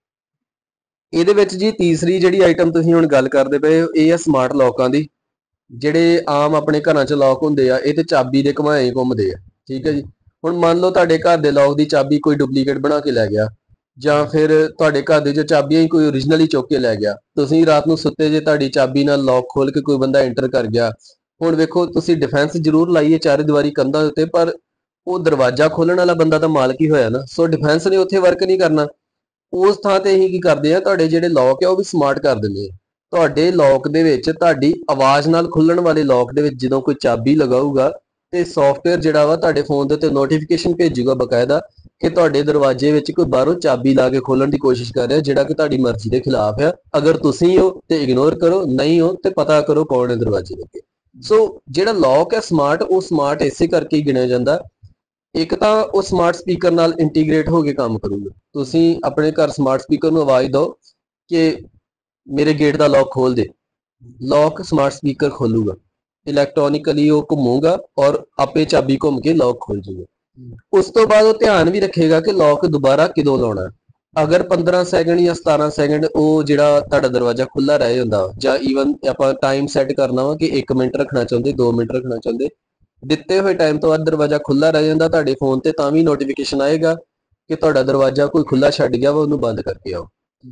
ਇਹਦੇ ਵਿੱਚ ਜੀ ਤੀਸਰੀ ਜਿਹੜੀ ਆਈਟਮ ਤੁਸੀਂ ਹੁਣ ਗੱਲ ਕਰਦੇ ਪਏ ਹੋ, ਇਹ ਆ ਸਮਾਰਟ ਲੌਕਾਂ ਦੀ। ਜਿਹੜੇ ਆਮ ਆਪਣੇ ਘਰਾਂ 'ਚ ਲੌਕ ਹੁੰਦੇ ਆ, ਇਹ ਤੇ ਚਾਬੀ ਦੇ ਘੁਮਾਏ ਹੀ ਘੁੰਮਦੇ ਆ। ਠੀਕ ਹੈ ਜੀ। ਹੁਣ ਮੰਨ ਲਓ ਤੁਹਾਡੇ ਘਰ ਦੇ ਲੌਕ ਦੀ ਚਾਬੀ ਕੋਈ ਡੁਪਲੀਕੇਟ ਬਣਾ ਕੇ ਲੈ ਗਿਆ, ਜਾਂ ਫਿਰ ਤੁਹਾਡੇ ਘਰ ਦੇ ਜੋ ਚਾਬੀਆਂ ਹੀ ਕੋਈ ਓਰੀਜਨਲੀ ਚੁੱਕ ਕੇ ਲੈ ਗਿਆ। ਤੁਸੀਂ ਰਾਤ ਨੂੰ ਸੁੱਤੇ ਜੇ, ਤੁਹਾਡੀ ਚਾਬੀ ਨਾਲ ਲੌਕ ਖੋਲ ਕੇ ਕੋਈ ਬੰਦਾ ਐਂਟਰ ਕਰ ਗਿਆ। ਹੁਣ ਵੇਖੋ, ਤੁਸੀਂ ਡਿਫੈਂਸ ਜ਼ਰੂਰ ਲਾਈਏ ਚਾਰੇ ਦੀਵਾਰੀ ਕੰਧਾਂ ਦੇ ਉੱਤੇ, ਪਰ ਉਹ ਦਰਵਾਜ਼ਾ ਖੋਲਣ ਵਾਲਾ ਬੰਦਾ ਤਾਂ ਮਾਲਕ ਹੀ ਹੋਇਆ ਨਾ, ਸੋ ਡਿਫੈਂਸ ਨੇ ਉੱਥੇ ਵਰਕ ਨਹੀਂ ਕਰਨਾ। ਉਸ ਥਾਂ ਤੇ ਅਸੀਂ ਕੀ ਕਰਦੇ ਆ, ਤੁਹਾਡੇ ਜਿਹੜੇ ਲੌਕ ਆ ਉਹ ਵੀ ਸਮਾਰਟ ਕਰ ਦਿੰਦੇ ਆ। ਤੁਹਾਡੇ ਲੌਕ ਦੇ ਵਿੱਚ ਤੁਹਾਡੀ ਆਵਾਜ਼ ਨਾਲ ਖੁੱਲਣ ਵਾਲੇ ਲੌਕ ਦੇ ਵਿੱਚ ਜਦੋਂ ਕੋਈ ਚਾਬੀ ਲਗਾਊਗਾ ਤੇ ਸੌਫਟਵੇਅਰ ਜਿਹੜਾ ਵਾ ਤੁਹਾਡੇ ਫੋਨ ਦੇ ਉੱਤੇ ਨੋਟੀਫਿਕੇਸ਼ਨ ਭੇਜੂਗਾ ਬਕਾਇਦਾ ਕਿ ਤੁਹਾਡੇ ਦਰਵਾਜ਼ੇ ਵਿੱਚ ਕੋਈ ਬਾਹਰੋਂ ਚਾਬੀ ਲਾ ਕੇ ਖੋਲਣ ਦੀ ਕੋਸ਼ਿਸ਼ ਕਰ ਰਿਹਾ, ਜਿਹੜਾ ਕਿ ਤੁਹਾਡੀ ਮਰਜ਼ੀ ਦੇ ਖਿਲਾਫ ਆ। ਅਗਰ ਤੁਸੀਂ ਹੋ ਤੇ ਇਗਨੋਰ ਕਰੋ, ਨਹੀਂ ਹੋ ਤੇ ਪਤਾ ਕਰੋ ਕੌਣ ਹੈ ਦਰਵਾਜ਼ੇ ਦੇ। ਸੋ ਜਿਹੜਾ ਲੌਕ ਹੈ ਸਮਾਰਟ, ਉਹ ਸਮਾਰਟ ਇਸੇ ਕਰਕੇ ਹੀ ਗਿਣਿਆ ਜਾਂਦਾ। ਇੱਕ ਤਾਂ ਉਹ ਸਮਾਰਟ ਸਪੀਕਰ ਨਾਲ ਇੰਟੀਗ੍ਰੇਟ ਹੋ ਕੇ ਕੰਮ ਕਰੂਗਾ। ਤੁਸੀਂ ਆਪਣੇ ਘਰ ਸਮਾਰਟ ਸਪੀਕਰ ਨੂੰ ਆਵਾਜ਼ ਦਿਓ ਕਿ ਮੇਰੇ ਗੇਟ ਦਾ ਲੌਕ ਖੋਲ ਦੇ, ਲੌਕ ਸਮਾਰਟ ਸਪੀਕਰ ਖੋਲੂਗਾ, ਇਲੈਕਟ੍ਰੋਨਿਕਲੀ ਉਹ ਘੁੰਮੂਗਾ ਔਰ ਆਪੇ ਚਾਬੀ ਘੁੰਮ ਕੇ ਲੌਕ ਖੋਲ ਜੂਗਾ। ਉਸ ਤੋਂ ਬਾਅਦ ਉਹ ਧਿਆਨ ਵੀ ਰੱਖੇਗਾ ਕਿ ਲੌਕ ਦੁਬਾਰਾ ਕਿਦੋਂ ਲਾਉਣਾ। ਅਗਰ ਪੰਦਰਾਂ ਸੈਕਿੰਡ ਜਾਂ ਸਤਾਰਾਂ ਸੈਕਿੰਡ ਉਹ ਜਿਹੜਾ ਤੁਹਾਡਾ ਦਰਵਾਜ਼ਾ ਖੁੱਲਾ ਰਹਿ ਜਾਂਦਾ, ਜਾਂ ਈਵਨ ਆਪਾਂ ਟਾਈਮ ਸੈੱਟ ਕਰਨਾ ਵਾ ਕਿ ਇੱਕ ਮਿੰਟ ਰੱਖਣਾ ਚਾਹੁੰਦੇ, ਦੋ ਮਿੰਟ ਰੱਖਣਾ ਚਾਹੁੰਦੇ, ਦਿੱਤੇ ਹੋਏ ਟਾਈਮ ਤੋਂ ਬਾਅਦ ਦਰਵਾਜ਼ਾ ਖੁੱਲਾ ਰਹਿ ਜਾਂਦਾ, ਤੁਹਾਡੇ ਫੋਨ ਤੇ ਤਾਂ ਵੀ ਨੋਟੀਫਿਕੇਸ਼ਨ ਆਏਗਾ ਕਿ ਤੁਹਾਡਾ ਦਰਵਾਜ਼ਾ ਕੋਈ ਖੁੱਲਾ ਛੱਡ ਗਿਆ ਵਾ, ਉਹਨੂੰ ਬੰਦ ਕਰਕੇ ਆਓ।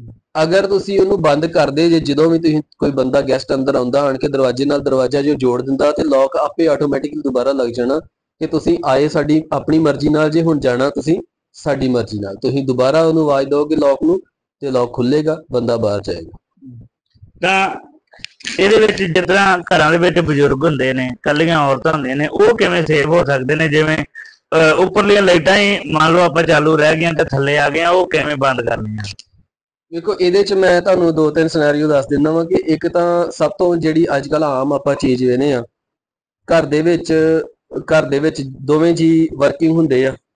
ਅਗਰ ਤੁਸੀਂ ਉਹਨੂੰ ਬੰਦ ਕਰਦੇ ਜੇ, ਜਦੋਂ ਵੀ ਤੁਸੀਂ ਕੋਈ ਬੰਦਾ ਗੈਸਟ ਅੰਦਰ ਆਉਂਦਾ, ਆਣ ਕੇ ਦਰਵਾਜ਼ੇ ਨਾਲ ਦਰਵਾਜ਼ਾ ਜੋ ਜੋੜ ਦਿੰਦਾ, ਤੇ ਲੌਕ ਆਪੇ ਆਟੋਮੈਟਿਕਲੀ ਦੁਬਾਰਾ ਲੱਗ ਜਾਣਾ ਕਿ ਤੁਸੀਂ ਆਏ ਸਾਡੀ ਆਪਣੀ ਮਰਜ਼ੀ ਨਾਲ, ਜੇ ਹੁਣ ਜਾਣਾ ਤੁਸੀਂ ਸਾਡੀ ਮਰਜ਼ੀ ਨਾਲ। ਤੁਸੀਂ ਦੁਬਾਰਾ ਉਹਨੂੰ ਆਵਾਜ਼ ਦਿਓਗੇ ਲੌਕ ਨੂੰ ਤੇ ਲੌਕ ਖੁੱਲੇਗਾ, ਬੰਦਾ ਬਾਹਰ ਜਾਏਗਾ। ਤਾਂ ਇਹਦੇ ਵਿੱਚ ਜਿਸ ਤਰ੍ਹਾਂ ਘਰਾਂ ਦੇ ਵਿੱਚ ਬਜ਼ੁਰਗ ਹੁੰਦੇ ਨੇ, ਕੱਲੀਆਂ ਔਰਤਾਂ ਹੁੰਦੀਆਂ ਨੇ, ਉਹ ਕਿਵੇਂ ਸੇਫ ਹੋ ਸਕਦੇ ਨੇ? ਜਿਵੇਂ ਉੱਪਰਲੀਆਂ ਲਾਈਟਾਂ ਹੀ ਮੰਨ ਲਓ ਆਪਾਂ ਚਾਲੂ ਰਹਿ ਗਈਆਂ ਤੇ ਥੱਲੇ ਆ ਗਈਆਂ, ਉਹ ਕਿਵੇਂ ਬੰਦ ਕਰਨੀਆਂ? ਦੇਖੋ, ਇਹਦੇ ਚ ਮੈਂ ਤੁਹਾਨੂੰ ਦੋ ਤਿੰਨ ਸਿਨੈਰੀਓ ਦੱਸ ਦਿੰਦਾ ਵਾਂ ਕਿ ਇੱਕ ਤਾਂ ਸਭ ਤੋਂ ਜਿਹੜੀ ਅੱਜ ਕੱਲ ਆਮ ਆਪਾਂ ਚੀਜ਼ ਵੇਖਦੇ ਆ, ਘਰ ਦੇ ਵਿੱਚ ਘਰ ਦੇ ਵਿੱਚ ਦੋਵੇਂ ਜੀ ਵਰਕਿੰਗ ਹੁੰਦੇ ਆ,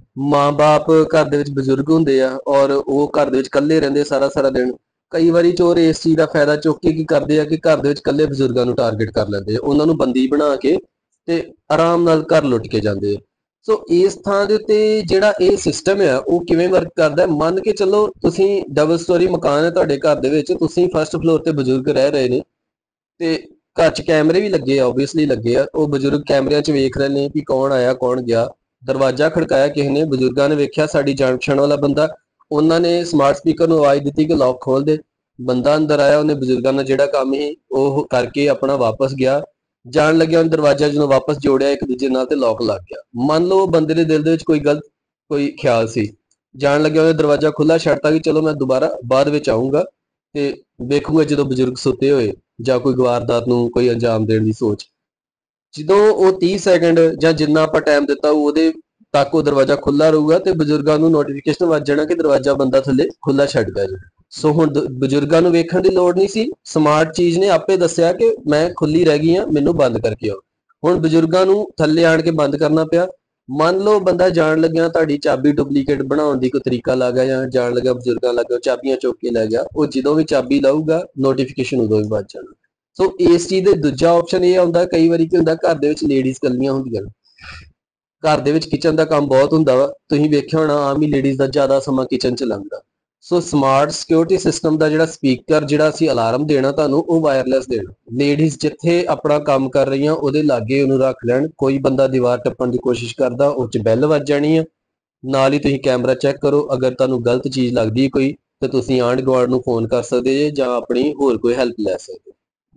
ਮਾਂ-ਬਾਪ ਘਰ ਦੇ ਵਿੱਚ ਬਜ਼ੁਰਗ ਹੁੰਦੇ ਆ ਔਰ ਉਹ ਘਰ ਦੇ ਵਿੱਚ ਇਕੱਲੇ ਰਹਿੰਦੇ ਸਾਰਾ ਸਾਰਾ ਦਿਨ। ਕਈ ਵਾਰੀ ਚੋਰ ਇਸ ਚੀਜ਼ ਦਾ ਫਾਇਦਾ ਚੁੱਕ ਕੇ ਕੀ ਕਰਦੇ ਆ ਕਿ ਘਰ ਦੇ ਵਿੱਚ ਇਕੱਲੇ ਬਜ਼ੁਰਗਾਂ ਨੂੰ ਟਾਰਗੇਟ ਕਰ ਲੈਂਦੇ ਆ, ਉਹਨਾਂ ਨੂੰ ਬੰਦੀ ਬਣਾ ਕੇ ਤੇ ਆਰਾਮ ਨਾਲ ਘਰ ਲੁੱਟ ਕੇ ਜਾਂਦੇ ਆ। ਸੋ ਇਸ ਥਾਂ ਦੇ ਉੱਤੇ ਜਿਹੜਾ ਇਹ ਸਿਸਟਮ ਆ ਉਹ ਕਿਵੇਂ ਵਰਕ ਕਰਦਾ, ਮੰਨ ਕੇ ਚੱਲੋ ਤੁਸੀਂ ਡਬਲ ਸਟੋਰੀ ਮਕਾਨ ਹੈ ਤੁਹਾਡੇ ਘਰ ਦੇ ਵਿੱਚ, ਤੁਸੀਂ ਫਸਟ ਫਲੋਰ ਤੇ ਬਜ਼ੁਰਗ ਰਹਿ ਰਹੇ ਨੇ ਤੇ ਘਰ 'ਚ ਕੈਮਰੇ ਵੀ ਲੱਗੇ ਆ, ਓਬਵੀਅਸਲੀ ਲੱਗੇ ਆ। ਉਹ ਬਜ਼ੁਰਗ ਕੈਮਰਿਆਂ 'ਚ ਵੇਖ ਰਹੇ ਨੇ ਕਿ ਕੌਣ ਆਇਆ ਕੌਣ ਗਿਆ। ਦਰਵਾਜ਼ਾ ਖੜਕਾਇਆ ਕਿਸੇ ਨੇ, ਬਜ਼ੁਰਗਾਂ ਨੇ ਵੇਖਿਆ ਸਾਡੀ ਜਾਣ ਪਛਾਣ ਵਾਲਾ ਬੰਦਾ, ਉਹਨਾਂ ਨੇ ਸਮਾਰਟ ਸਪੀਕਰ ਨੂੰ ਆਵਾਜ਼ ਦਿੱਤੀ ਕਿ ਲੌਕ ਖੋਲ ਦੇ। ਬੰਦਾ ਅੰਦਰ ਆਇਆ, ਉਹਨੇ ਬਜ਼ੁਰਗਾਂ ਨਾਲ ਜਿਹੜਾ ਕੰਮ ਸੀ ਉਹ ਕਰਕੇ ਆਪਣਾ ਵਾਪਸ ਗਿਆ। ਜਾਣ ਲੱਗਿਆ ਉਹਨੇ ਦਰਵਾਜ਼ਾ ਜਦੋਂ ਵਾਪਸ ਜੋੜਿਆ ਇੱਕ ਦੂਜੇ ਨਾਲ ਤੇ ਲੌਕ ਲੱਗ ਗਿਆ। ਮੰਨ ਲਓ ਬੰਦੇ ਦੇ ਦਿਲ ਦੇ ਵਿੱਚ ਕੋਈ ਗਲਤ ਕੋਈ ਖਿਆਲ ਸੀ, ਜਾਣ ਲੱਗਿਆ ਉਹਨੇ ਦਰਵਾਜ਼ਾ ਖੁੱਲਾ ਛੱਡਤਾ ਕਿ ਚਲੋ ਮੈਂ ਦੁਬਾਰਾ ਬਾਅਦ ਵਿੱਚ ਆਊਂਗਾ ਤੇ ਵੇਖੂਗਾ ਜਦੋਂ ਬਜ਼ੁਰਗ ਸੁੱਤੇ ਹੋਏ ਜਾਂ ਕੋਈ ਵਾਰਦਾਤ ਨੂੰ ਕੋਈ ਅੰਜਾਮ ਦੇਣ ਦੀ ਸੋਚ। ਜਦੋਂ ਉਹ ਤੀਹ ਸੈਕਿੰਡ ਜਾਂ ਜਿੰਨਾ ਆਪਾਂ ਟਾਈਮ ਦਿੱਤਾ ਉਹਦੇ ਤੱਕ ਉਹ ਦਰਵਾਜ਼ਾ ਖੁੱਲਾ ਰਹੂਗਾ ਤੇ ਬਜ਼ੁਰਗਾਂ ਨੂੰ ਨੋਟੀਫਿਕੇਸ਼ਨ ਵੱਜ ਜਾਣਾ ਕਿ ਦਰਵਾਜ਼ਾ ਬੰਦਾ ਥੱਲੇ ਖੁੱਲਾ ਛੱਡ ਗਿਆ ਜੀ। ਸੋ ਹੁਣ ਬਜ਼ੁਰਗਾਂ ਨੂੰ ਵੇਖਣ ਦੀ ਲੋੜ ਨਹੀਂ ਸੀ, ਸਮਾਰਟ ਚੀਜ਼ ਨੇ ਆਪੇ ਦੱਸਿਆ ਕਿ ਮੈਂ ਖੁੱਲੀ ਰਹਿ ਗਈ ਆ, ਮੈਨੂੰ ਬੰਦ ਕਰਕੇ ਆਓ। ਹੁਣ ਬਜ਼ੁਰਗਾਂ ਨੂੰ ਥੱਲੇ ਆਣ ਕੇ ਬੰਦ ਕਰਨਾ ਪਿਆ। ਮੰਨ ਲਓ ਬੰਦਾ ਜਾਣ ਲੱਗਿਆ ਤੁਹਾਡੀ ਚਾਬੀ ਡੁਪਲੀਕੇਟ ਬਣਾਉਣ ਦੀ ਕੋਈ ਤਰੀਕਾ ਲੱਗ ਗਿਆ, ਜਾਂ ਜਾਣ ਲੱਗਾ ਬਜ਼ੁਰਗਾਂ ਲੱਗਾ ਚਾਬੀਆਂ ਚੁੱਕ ਕੇ ਲੈ ਗਿਆ, ਉਹ ਜਦੋਂ ਵੀ ਚਾਬੀ ਲਾਊਗਾ ਨੋਟੀਫਿਕੇਸ਼ਨ ਉਦੋਂ ਵੀ ਵੱਜ ਜਾਣਾ। ਸੋ ਇਸ ਚੀਜ਼ ਦੇ ਦੂਜਾ ਆਪਸ਼ਨ ਇਹ ਆਉਂਦਾ, ਕਈ ਵਾਰੀ ਕੀ ਹੁੰਦਾ ਘਰ ਦੇ ਵਿੱਚ ਲੇਡੀਜ਼ ਇਕੱਲੀਆਂ ਹੁੰਦੀਆਂ ਨੇ, ਘਰ ਦੇ ਵਿੱਚ ਕਿਚਨ ਦਾ ਕੰਮ ਬਹੁਤ ਹੁੰਦਾ ਵਾ, ਤੁਸੀਂ ਵੇਖਿਆ ਹੋਣਾ ਆਮ ਹੀ ਲੇਡੀਜ਼ ਦਾ ਜ਼ਿਆਦਾ ਸਮਾਂ ਕਿਚਨ 'ਚ ਲੰਘਦਾ। ਸੋ ਸਮਾਰਟ ਸਿਕਿਉਰਿਟੀ ਸਿਸਟਮ ਦਾ ਜਿਹੜਾ ਸਪੀਕਰ ਜਿਹੜਾ ਅਸੀਂ ਅਲਾਰਮ ਦੇਣਾ ਤੁਹਾਨੂੰ, ਉਹ ਵਾਇਰਲੈਸ ਦੇਣਾ। ਲੇਡੀਜ਼ ਜਿੱਥੇ ਆਪਣਾ ਕੰਮ ਕਰ ਰਹੀਆਂ ਉਹਦੇ ਲਾਗੇ ਉਹਨੂੰ ਰੱਖ ਲੈਣ। ਕੋਈ ਬੰਦਾ ਦੀਵਾਰ ਟੱਪਣ ਦੀ ਕੋਸ਼ਿਸ਼ ਕਰਦਾ, ਉਹ 'ਚ ਬੈਲ ਵੱਜ ਜਾਣੀ ਆ। ਨਾਲ ਹੀ ਤੁਸੀਂ ਕੈਮਰਾ ਚੈੱਕ ਕਰੋ, ਅਗਰ ਤੁਹਾਨੂੰ ਗਲਤ ਚੀਜ਼ ਲੱਗਦੀ ਕੋਈ ਤੇ ਤੁਸੀਂ ਆਂਢ ਗੁਆਂਢ ਨੂੰ ਫੋਨ ਕਰ ਸਕਦੇ ਜੇ ਜਾਂ ਆਪਣੀ ਹੋਰ ਕੋਈ ਹੈਲਪ ਲੈ ਸਕਦੇ।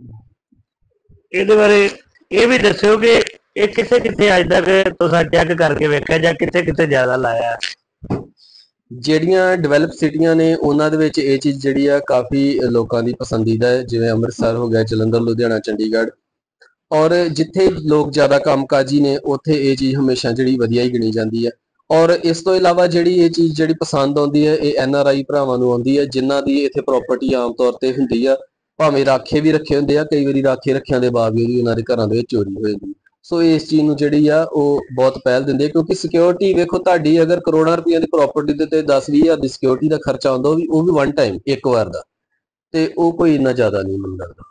ਇਹਦੇ ਬਾਰੇ ਇਹ ਵੀ ਦੱਸਿਓ ਕਿ ਇਹ ਕਿੱਥੇ ਕਿੱਥੇ ਅੱਜ ਤੱਕ ਤੁਸੀਂ ਚੈੱਕ ਕਰਕੇ ਵੇਖਿਆ ਜਾਂ ਕਿੱਥੇ ਕਿੱਥੇ ਜ਼ਿਆਦਾ ਲਾਇਆ? ਜਿਹੜੀਆਂ ਡਿਵੈਲਪ ਸਿਟੀਆਂ ਨੇ ਉਹਨਾਂ ਦੇ ਵਿੱਚ ਇਹ ਚੀਜ਼ ਜਿਹੜੀ ਆ ਕਾਫੀ ਲੋਕਾਂ ਦੀ ਪਸੰਦੀਦਾ ਹੈ, ਜਿਵੇਂ ਅੰਮ੍ਰਿਤਸਰ ਹੋ ਗਿਆ, ਜਲੰਧਰ, ਲੁਧਿਆਣਾ, ਚੰਡੀਗੜ੍ਹ। ਔਰ ਜਿੱਥੇ ਲੋਕ ਜ਼ਿਆਦਾ ਕੰਮਕਾਜੀ ਨੇ ਉੱਥੇ ਇਹ ਚੀਜ਼ ਹਮੇਸ਼ਾ ਜਿਹੜੀ ਵਧੀਆ ਹੀ ਗਿਣੀ ਜਾਂਦੀ ਹੈ। ਔਰ ਇਸ ਤੋਂ ਇਲਾਵਾ ਜਿਹੜੀ ਇਹ ਚੀਜ਼ ਜਿਹੜੀ ਪਸੰਦ ਆਉਂਦੀ ਹੈ ਇਹ ਐਨ ਆਰ ਆਈ ਭਰਾਵਾਂ ਨੂੰ ਆਉਂਦੀ ਹੈ, ਜਿਨ੍ਹਾਂ ਦੀ ਇੱਥੇ ਪ੍ਰਾਪਰਟੀ ਆਮ ਤੌਰ ਤੇ ਹੁੰਦੀ ਆ, ਭਾਵੇਂ ਰਾਖੇ ਵੀ ਰੱਖੇ ਹੁੰਦੇ ਆ, ਕਈ ਵਾਰੀ ਰਾਖੇ ਰੱਖਿਆਂ ਦੇ ਬਾਵਜੂਦ ਵੀ ਉਹਨਾਂ ਦੇ ਘਰਾਂ ਦੇ ਵਿੱਚ ਚੋਰੀ ਹੋ ਜਾਂਦੀ। ਸੋ ਇਸ ਚੀਜ਼ ਨੂੰ ਜਿਹੜੀ ਆ ਉਹ ਬਹੁਤ ਪਹਿਲ ਦਿੰਦੇ, ਕਿਉਂਕਿ ਸਿਕਿਉਰਿਟੀ ਵੇਖੋ, ਤੁਹਾਡੀ ਅਗਰ ਕਰੋੜਾਂ ਰੁਪਈਆ ਦੀ ਪ੍ਰਾਪਰਟੀ ਦੇ ਤੇ ਦਸ ਵੀਹ ਹਜ਼ਾਰ ਦੀ ਸਿਕਿਉਰਿਟੀ ਦਾ ਖਰਚਾ ਆਉਂਦਾ, ਉਹ ਵੀ ਉਹ ਵੀ ਵਨ ਟਾਈਮ ਇੱਕ ਵਾਰ ਦਾ, ਤੇ ਉਹ ਕੋਈ ਇੰਨਾ ਜ਼ਿਆਦਾ ਨਹੀਂ ਮੈਨੂੰ ਲੱਗਦਾ।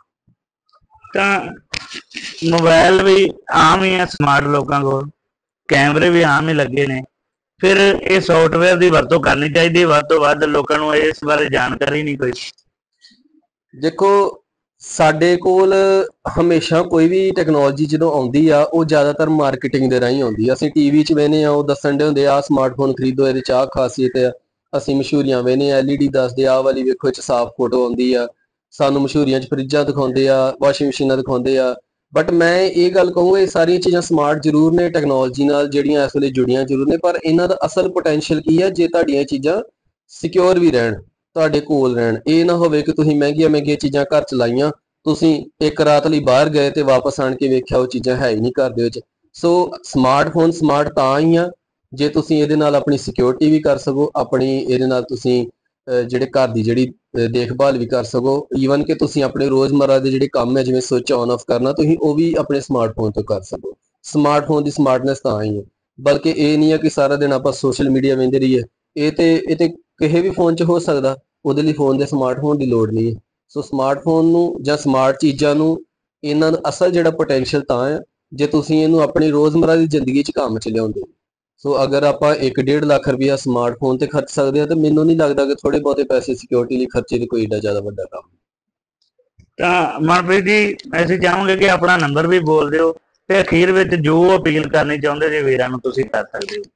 ਤਾਂ ਮੋਬਾਈਲ ਵੀ ਆਮ ਹੀ ਆ ਸਮਾਰਟ ਲੋਕਾਂ ਕੋਲ, ਕੈਮਰੇ ਵੀ ਆਮ ਹੀ ਲੱਗੇ ਨੇ, ਫਿਰ ਇਹ ਸੌਫਟਵੇਅਰ ਦੀ ਵਰਤੋਂ ਕਰਨੀ ਚਾਹੀਦੀ ਵੱਧ ਤੋਂ ਵੱਧ। ਲੋਕਾਂ ਨੂੰ ਇਸ ਬਾਰੇ ਜਾਣਕਾਰੀ ਨਹੀਂ ਕੋਈ। ਦੇਖੋ, ਸਾਡੇ ਕੋਲ ਹਮੇਸ਼ਾ ਕੋਈ ਵੀ ਟੈਕਨੋਲੋਜੀ ਜਦੋਂ ਆਉਂਦੀ ਆ ਉਹ ਜ਼ਿਆਦਾਤਰ ਮਾਰਕੀਟਿੰਗ ਦੇ ਰਾਹੀਂ ਆਉਂਦੀ ਆ। ਅਸੀਂ ਟੀਵੀ 'ਚ ਵੇਖਦੇ ਆ, ਉਹ ਦੱਸਣ ਦੇ ਹੁੰਦੇ ਆ ਸਮਾਰਟਫੋਨ ਖਰੀਦੋ, ਇਹਦੇ 'ਚ ਆਹ ਖਾਸੀਅਤ ਆ। ਅਸੀਂ ਮਸ਼ਹੂਰੀਆਂ ਵੇਖਦੇ ਆ, ਐਲ ਈ ਡੀ ਦੱਸਦੇ ਆ, ਆਹ ਵਾਲੀ ਵੇਖੋ ਇਹ 'ਚ ਸਾਫ਼ ਫੋਟੋ ਆਉਂਦੀ ਆ। ਸਾਨੂੰ ਮਸ਼ਹੂਰੀਆਂ 'ਚ ਫਰਿੱਜਾਂ ਦਿਖਾਉਂਦੇ ਆ, ਵਾਸ਼ਿੰਗ ਮਸ਼ੀਨਾਂ ਦਿਖਾਉਂਦੇ ਆ। ਬਟ ਮੈਂ ਇਹ ਗੱਲ ਕਹੂੰਗਾ, ਇਹ ਸਾਰੀਆਂ ਚੀਜ਼ਾਂ ਸਮਾਰਟ ਜ਼ਰੂਰ ਨੇ, ਟੈਕਨੋਲੋਜੀ ਨਾਲ ਜਿਹੜੀਆਂ ਇਸ ਵੇਲੇ ਜੁੜੀਆਂ ਜ਼ਰੂਰ ਨੇ, ਪਰ ਇਹਨਾਂ ਦਾ ਅਸਲ ਪੋਟੈਂਸ਼ੀਅਲ ਕੀ ਆ ਜੇ ਤੁਹਾਡੀਆਂ ਚੀਜ਼ਾਂ ਸਿਕਿਉਰ ਵੀ ਰਹਿਣ, ਤੁਹਾਡੇ ਕੋਲ ਰਹਿਣ। ਇਹ ਨਾ ਹੋਵੇ ਕਿ ਤੁਸੀਂ ਮਹਿੰਗੀਆਂ ਮਹਿੰਗੀਆਂ ਚੀਜ਼ਾਂ ਘਰ 'ਚ ਲਾਈਆਂ, ਤੁਸੀਂ ਇੱਕ ਰਾਤ ਲਈ ਬਾਹਰ ਗਏ ਤੇ ਵਾਪਸ ਆਣ ਕੇ ਵੇਖਿਆ ਉਹ ਚੀਜ਼ਾਂ ਹੈ ਹੀ ਨਹੀਂ ਘਰ ਦੇ ਵਿੱਚ। ਸੋ ਸਮਾਰਟਫੋਨ ਸਮਾਰਟ ਤਾਂ ਹੀ ਆ ਜੇ ਤੁਸੀਂ ਇਹਦੇ ਨਾਲ ਆਪਣੀ ਸਿਕਿਉਰਿਟੀ ਵੀ ਕਰ ਸਕੋ, ਆਪਣੀ ਇਹਦੇ ਨਾਲ ਤੁਸੀਂ ਜਿਹੜੇ ਘਰ ਦੀ ਜਿਹੜੀ ਦੇਖਭਾਲ ਵੀ ਕਰ ਸਕੋ। ਈਵਨ ਕਿ ਤੁਸੀਂ ਆਪਣੇ ਰੋਜ਼ਮਰਰਾ ਦੇ ਜਿਹੜੇ ਕੰਮ ਹੈ, ਜਿਵੇਂ ਸਵਿਚ ਔਨ ਆਫ ਕਰਨਾ, ਤੁਸੀਂ ਉਹ ਵੀ ਆਪਣੇ ਸਮਾਰਟਫੋਨ ਤੋਂ ਕਰ ਸਕੋ। ਸਮਾਰਟਫੋਨ ਦੀ ਸਮਾਰਟਨੈਸ ਤਾਂ ਹੀ ਹੈ, ਬਲਕਿ ਇਹ ਨਹੀਂ ਹੈ ਕਿ ਸਾਰਾ ਦਿਨ ਆਪਾਂ ਸੋਸ਼ਲ ਮੀਡੀਆ ਵੇਖਦੇ ਰਹੀਏ। ਇਹ ਤੇ ਇਹ ਤੇ ਕਿਸੇ ਵੀ ਫੋਨ 'ਚ ਹੋ ਸਕਦਾ, ਉਹਦੇ ਲਈ ਫੋਨ ਦੇ ਸਮਾਰਟਫੋਨ ਦੀ ਲੋੜ ਨਹੀਂ ਹੈ। ਸੋ ਸਮਾਰਟਫੋਨ ਨੂੰ ਜਾਂ ਸਮਾਰਟ ਚੀਜ਼ਾਂ ਨੂੰ, ਇਹਨਾਂ ਦਾ ਅਸਲ ਜਿਹੜਾ ਪੋਟੈਂਸ਼ੀਅਲ ਤਾਂ ਹੈ ਜੇ ਤੁਸੀਂ ਇਹਨੂੰ ਆਪਣੀ ਰੋਜ਼ਮਰਰਾ ਦੀ ਜ਼ਿੰਦਗੀ 'ਚ ਕੰਮ 'ਚ ਲਿਆਉਂਦੇ। ਸੋ ਅਗਰ ਆਪਾਂ ਇੱਕ ਡੇਢ ਲੱਖ ਰੁਪਇਆ ਸਮਾਰਟਫੋਨ ਤੇ ਖਰਚ ਸਕਦੇ ਆ, ਤਾਂ ਮੈਨੂੰ ਨਹੀਂ ਲੱਗਦਾ ਕਿ ਥੋੜੇ ਬਹੁਤੇ ਪੈਸੇ ਸਿਕਿਉਰਿਟੀ ਲਈ ਖਰਚੇ ਤੇ ਕੋਈ ਏਡਾ ਜ਼ਿਆਦਾ ਵੱਡਾ ਕੰਮ। ਤਾਂ ਮਨਪ੍ਰੀਤ ਜੀ, ਅਸੀਂ ਚਾਹਾਂਗੇ ਕਿ ਆਪਣਾ ਨੰਬਰ ਵੀ ਬੋਲ ਦਿਓ ਤੇ ਅਖੀਰ ਵਿੱਚ ਜੋ ਅਪੀਲ ਕਰਨੀ ਚਾਹੁੰਦੇ ਜੇ ਵੀਰਾਂ ਨੂੰ ਤੁਸੀਂ ਕਰ ਸਕਦੇ ਹੋ।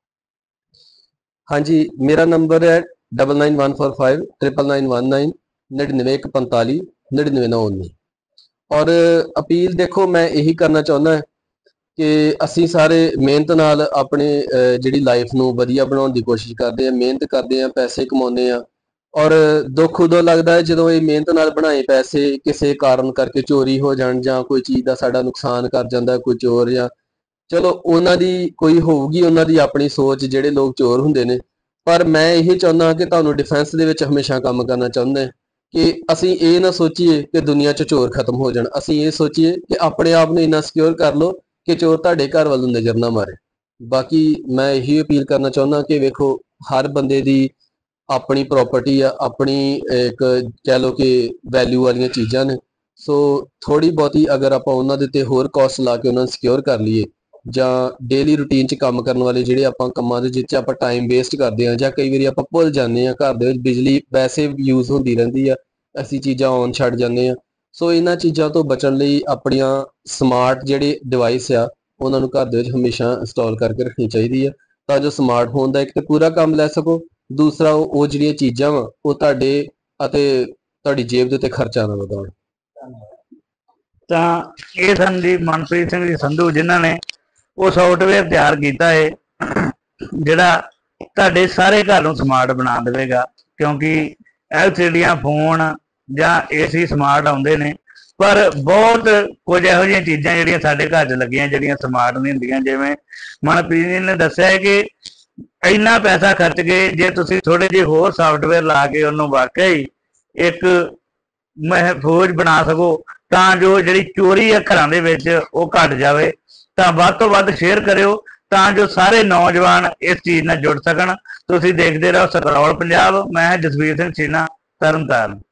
ਹਾਂਜੀ, ਮੇਰਾ ਨੰਬਰ ਹੈ double nine one four five triple nine one nine ਨੜਿਨਵੇਂ ਇੱਕ ਪੰਤਾਲੀ ਨੜਿਨਵੇਂ ਨੌ ਉੱਨੀ। ਔਰ ਅਪੀਲ ਦੇਖੋ, ਮੈਂ ਇਹੀ ਕਰਨਾ ਚਾਹੁੰਦਾ ਕਿ ਅਸੀਂ ਸਾਰੇ ਮਿਹਨਤ ਨਾਲ ਆਪਣੇ ਜਿਹੜੀ ਲਾਈਫ ਨੂੰ ਵਧੀਆ ਬਣਾਉਣ ਦੀ ਕੋਸ਼ਿਸ਼ ਕਰਦੇ ਆ, ਮਿਹਨਤ ਕਰਦੇ ਆ, ਪੈਸੇ ਕਮਾਉਂਦੇ ਆ। ਔਰ ਦੁੱਖ ਉਦੋਂ ਲੱਗਦਾ ਹੈ ਜਦੋਂ ਇਹ ਮਿਹਨਤ ਨਾਲ ਬਣਾਏ ਪੈਸੇ ਕਿਸੇ ਕਾਰਨ ਕਰਕੇ ਚੋਰੀ ਹੋ ਜਾਣ, ਜਾਂ ਕੋਈ ਚੀਜ਼ ਦਾ ਸਾਡਾ ਨੁਕਸਾਨ ਕਰ ਜਾਂਦਾ ਕੋਈ ਚੋਰ। ਜਾਂ ਚਲੋ ਉਹਨਾਂ ਦੀ ਕੋਈ ਹੋਊਗੀ, ਉਹਨਾਂ ਦੀ ਆਪਣੀ ਸੋਚ, ਜਿਹੜੇ ਲੋਕ ਚੋਰ ਹੁੰਦੇ ਨੇ। ਪਰ ਮੈਂ ਇਹ ਚਾਹੁੰਦਾ ਕਿ ਤੁਹਾਨੂੰ ਡਿਫੈਂਸ ਦੇ ਵਿੱਚ ਹਮੇਸ਼ਾ ਕੰਮ ਕਰਨਾ ਚਾਹੁੰਦੇ ਕਿ ਅਸੀਂ ਇਹ ਨਾ ਸੋਚੀਏ ਕਿ ਦੁਨੀਆ 'ਚ ਚੋਰ ਖਤਮ ਹੋ ਜਾਣ, ਅਸੀਂ ਇਹ ਸੋਚੀਏ ਕਿ ਆਪਣੇ ਆਪ ਨੂੰ ਇੰਨਾ ਸਿਕਿਉਰ ਕਰ ਲਓ ਕਿ ਚੋਰ ਤੁਹਾਡੇ ਘਰ ਵੱਲ ਨੂੰ ਨਜ਼ਰ ਨਾ ਮਾਰੇ। ਬਾਕੀ ਮੈਂ ਇਹੀ ਅਪੀਲ ਕਰਨਾ ਚਾਹੁੰਦਾ ਕਿ ਵੇਖੋ, ਹਰ ਬੰਦੇ ਦੀ ਆਪਣੀ ਪ੍ਰਾਪਰਟੀ ਆ, ਆਪਣੀ ਇੱਕ ਕਹਿ ਲਓ ਕਿ ਵੈਲਿਊ ਵਾਲੀਆਂ ਚੀਜ਼ਾਂ ਨੇ। ਸੋ ਥੋੜੀ ਬਹੁਤੀ ਅਗਰ ਆਪਾਂ ਉਹਨਾਂ ਦੇ ਉੱਤੇ ਹੋਰ ਕਾਸਟ ਲਾ ਕੇ ਉਹਨਾਂ ਨੂੰ ਸਿਕਿਉਰ ਕਰ ਲਈਏ, ਜਾਂ ਡੇਲੀ ਰੂਟੀਨ 'ਚ ਕੰਮ ਕਰਨ ਵਾਲੇ ਜਿਹੜੇ ਆਪਾਂ ਕੰਮਾਂ ਦੇ ਜਿੱਚ ਆਪਾਂ ਟਾਈਮ ਵੇਸਟ ਕਰਦੇ ਹਾਂ, ਜਾਂ ਕਈ ਵਾਰੀ ਆਪਾਂ ਭੁੱਲ ਜਾਂਦੇ ਹਾਂ, ਘਰ ਦੇ ਵਿੱਚ ਬਿਜਲੀ ਵੈਸੇ ਯੂਜ਼ ਹੁੰਦੀ ਰਹਿੰਦੀ ਆ, ਅਸੀਂ ਚੀਜ਼ਾਂ ਔਨ ਛੱਡ ਜਾਂਦੇ ਹਾਂ। ਸੋ ਇਹਨਾਂ ਚੀਜ਼ਾਂ ਤੋਂ ਬਚਣ ਲਈ ਆਪਣੀਆਂ ਸਮਾਰਟ ਜਿਹੜੇ ਡਿਵਾਈਸ ਆ ਉਹਨਾਂ ਨੂੰ ਘਰ ਦੇ ਵਿੱਚ ਹਮੇਸ਼ਾ ਇੰਸਟਾਲ ਕਰਕੇ ਰੱਖਣੀ ਚਾਹੀਦੀ ਆ, ਤਾਂ ਜੋ ਸਮਾਰਟਫੋਨ ਦਾ ਇੱਕ ਤਾਂ ਪੂਰਾ ਕੰਮ ਲੈ ਸਕੋ, ਦੂਸਰਾ ਉਹ ਜਿਹੜੀਆਂ ਚੀਜ਼ਾਂ ਵਾ ਉਹ ਤੁਹਾਡੇ ਅਤੇ ਤੁਹਾਡੀ ਜੇਬ ਦੇ ਉੱਤੇ ਖਰਚਾ ਨਾ ਵਧਾਉਣ। ਤਾਂ ਇਹ ਸਨ ਜੀ ਮਨਪ੍ਰੀਤ ਸਿੰਘ ਜੀ ਸੰਧੂ, ਜਿਨ੍ਹਾਂ ਨੇ ਉਹ ਸੌਫਟਵੇਅਰ ਤਿਆਰ ਕੀਤਾ ਹੈ ਜਿਹੜਾ ਤੁਹਾਡੇ ਸਾਰੇ ਘਰ ਨੂੰ ਸਮਾਰਟ ਬਣਾ ਦੇਵੇਗਾ। ਕਿਉਂਕਿ ਐਲ ਸੀ ਡੀਆਂ, ਫੋਨ ਜਾਂ ਏ ਸੀ ਸਮਾਰਟ ਆਉਂਦੇ ਨੇ, ਪਰ ਬਹੁਤ ਕੁਝ ਇਹੋ ਜਿਹੀਆਂ ਚੀਜ਼ਾਂ ਜਿਹੜੀਆਂ ਸਾਡੇ ਘਰ 'ਚ ਲੱਗੀਆਂ ਜਿਹੜੀਆਂ ਸਮਾਰਟ ਨਹੀਂ ਹੁੰਦੀਆਂ। ਜਿਵੇਂ ਮਨਪ੍ਰੀਤ ਜੀ ਨੇ ਦੱਸਿਆ ਹੈ ਕਿ ਇੰਨਾ ਪੈਸਾ ਖਰਚ ਕੇ ਜੇ ਤੁਸੀਂ ਥੋੜੇ ਜਿਹੇ ਹੋਰ ਸਾਫਟਵੇਅਰ ਲਾ ਕੇ ਉਹਨੂੰ ਵਾਕਿਆ ਹੀ ਇੱਕ ਮਹਿਫੂਜ਼ ਬਣਾ ਸਕੋ, ਤਾਂ ਜੋ ਜਿਹੜੀ ਚੋਰੀ ਹੈ ਘਰਾਂ ਦੇ ਵਿੱਚ ਉਹ ਘਟ ਜਾਵੇ। ਤਾਂ ਵੱਧ ਤੋਂ ਵੱਧ ਸ਼ੇਅਰ ਕਰਿਓ ਤਾਂ ਜੋ ਸਾਰੇ ਨੌਜਵਾਨ ਇਸ ਚੀਜ਼ ਨਾਲ ਜੁੜ ਸਕਣ। ਤੁਸੀਂ ਦੇਖਦੇ ਰਹੋ ਸਕਰੋਲ ਪੰਜਾਬ। ਮੈਂ ਜਸਵੀਰ ਸਿੰਘ ਚੀਨਾ, ਤਰਨਤਾਰਨ।